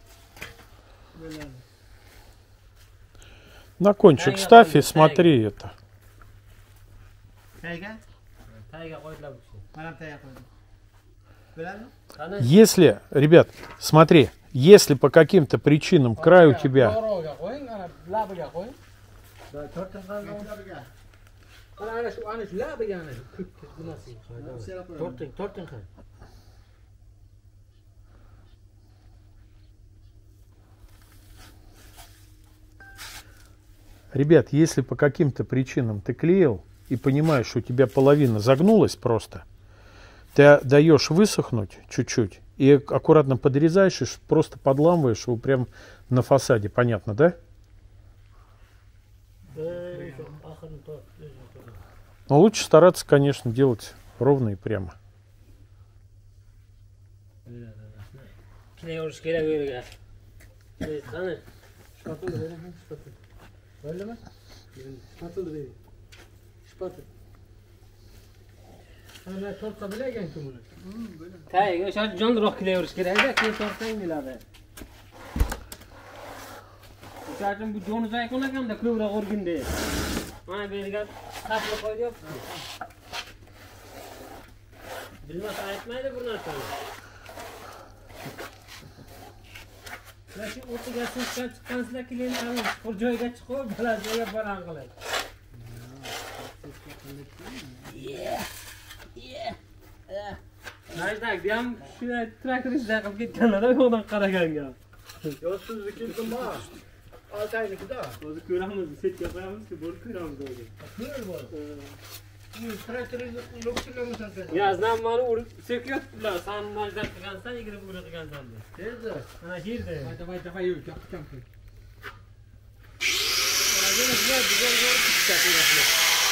На кончик ставь и смотри это. Tayga? Tayga qo'ydilar bu kishi. Mana tayga qo'ydim. Biladimi? Qani? Если, ребят, смотри, если по каким-то причинам край у тебя... To'g'riga qo'ying, ana labiga qo'ying. Labiga. Ana ana shu ana shu labiga ana shu ko'k nimasi. Torting, torting qani. Ребят, если по каким-то причинам ты клеил и понимаешь, что у тебя половина загнулась просто, ты даешь высохнуть чуть-чуть и аккуратно подрезаешь и просто подламываешь его прям на фасаде. Понятно, да? Но лучше стараться, конечно, делать ровно и прямо. Klayorish kerak bu yerga. Qani? Shpatul bering, shpatul. Bo'ldimi? Shpatul bering. Shpatul. Ana tortsa bilagan-ku buni. Tayga o'sha jonliroq klayorish kerak-da, keyin tortsang bo'ladi. O'sha uchun bu joni joy qo'naganda ko'proq o'rgindi. Mana bu yerga qapli qo'yibdi. Bilmasa aytmaydi bu narsani. Shu o'tiga chiqqan chiqqansizlar keyin ham bir joyga chiqib, baland joyga baland qiladi. Yeah. Yeah. Najdak ham shu traktor ishda qilib ketganlar, yo'qdan qaraganga. Yo'qsizni keldim-a. Oltaynikida. O'zi ko'ramiz, setga qo'yamiz-ku, bo'lib ko'ramiz o'zi. Ko'r bor. Traktor yo'qsilarmi sen? Ya, znam mani urib sökayotdilar. San najdak qilgansan, yigirma buni qilgansan. Tezda. Mana shu yerda. Mayda mayda qo'y, yo'q, kam qo'y. Mana buni bizlar bizlar yorib chiqadi.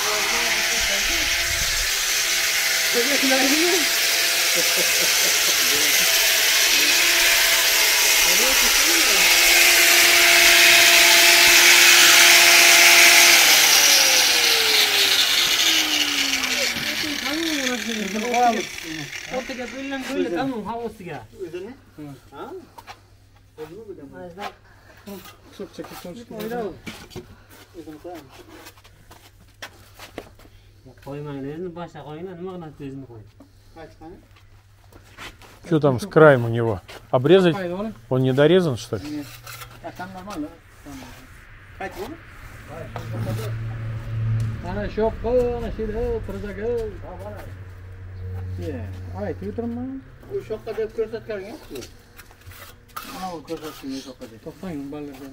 Sökayotdilarmi? O'rtaga bo'lingan bo'lingan tamom havosiga. O'zini? Ha? O'zini bilaman. Majda Hisob chekib qo'yish qo'ydi. O'zini qo'yaman. Qo'ymanglar, endi boshqa qo'yinglar, nima qilasiz o'zini qo'ying. Qaytqani? Что там с краем у него? Обрезать? Он не дорезан, что ли? Нет. А там нормально. Qaytib Ana shu yoqqa, ana shu yerga, tirzaga. Ye, aytib o'tirman. O'sha yoqqa deb ko'rsatganing yo'q-ku. Ana u ko'rsatgan o'sha yoqqa deb. To'xtang, ballar.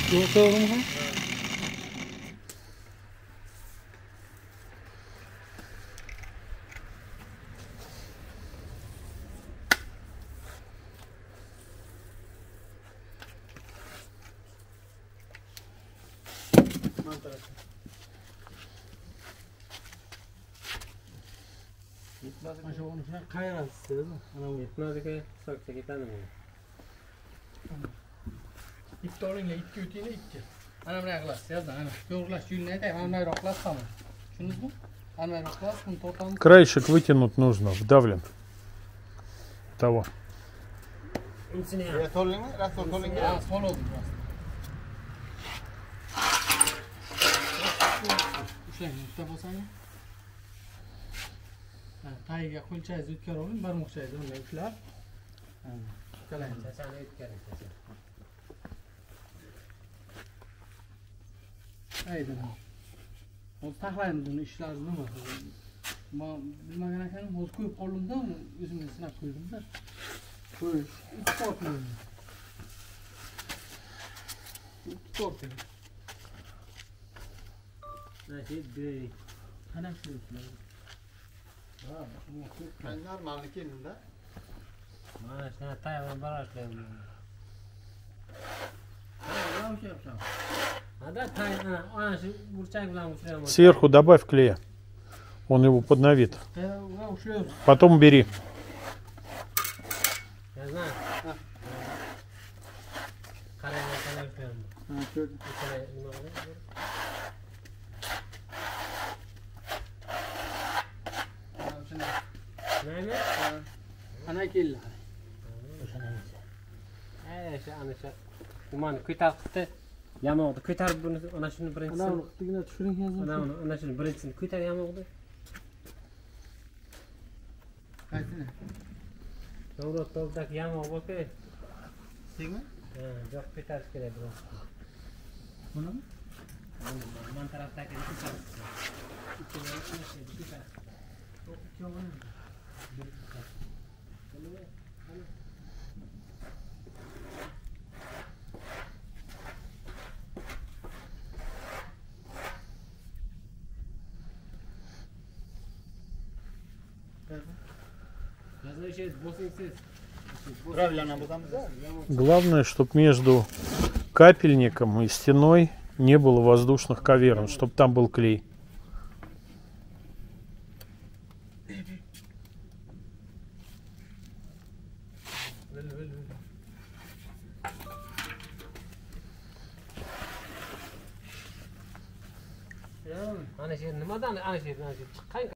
To'g'rimi? Mana shu uni shuna qayrasiz, ana bu yetmadiga hisobga ketadimi? Ikki olinglar, ikki o'tinglar, ikki. Ana bunday qilasiz, yozdan, ana. To'g'rilash yo'lini aytay, mana bunday qilasiz hamma. Tushundingizmi? Ana bunday qilasiz, buni tortamiz. Краешек вытянуть нужно, вдавлен. Того. Unisini ham. Ya so'lingmi? Rasol so'lingmi? Ha, sol oldim biraz. Ushlang, ushlab olsangiz. Ha, tagiga qo'lchangizni o'tkazib oling, barmoqchangizni unday ushlab. Ha, qalang. Chachani o'tkazing. Haydi. Hozir taxlaymiz uni ishlarini nima? Men bilmagan ekanman, hozir qo'yib qoldimda, o'zimga sinab qo'ydimda. Qo'yish, ikki tortmayman. Ikki tortmayman. Mana shu bir Qanday qilibsizlar? Ha, bu ko'p. Ben normalni kendimde. mana shuna tayvan barashlayman. Ha, yaxshi yapsam. Ada tay ana ana shu burchak bilan uchiraman. Сверху добавь клея. Он его подновит. Ha, va ushlayapsiz. Потом бери. Yazman. Qarang, qarang qo'yaman. Ha, ko'p. Uchalay nima qiladi? Ha, shunday. Nima? Ana keldi. Ay, shu ana shu nimani ko'taribdi. Yamoqni ko'tarib buni ana shuni Ana birinchisini. uni qittigina tushiring Ana hozir. uni ana shuni birinchisini ko'tar yamoqni. Qaysini? To'g'ri, to'g'ridagi yamoq bo'lsa, Senmi? ha, joq ko'tarish kerak biroz. Bunimi? Man tarafdagi ko'tarish. Ikkilar ko'tarish. Правильно buradan Главное, чтобы между капельником и стеной не было воздушных каверн, чтобы там был клей. Ana shu nimadan ana shu ana shu chiqqan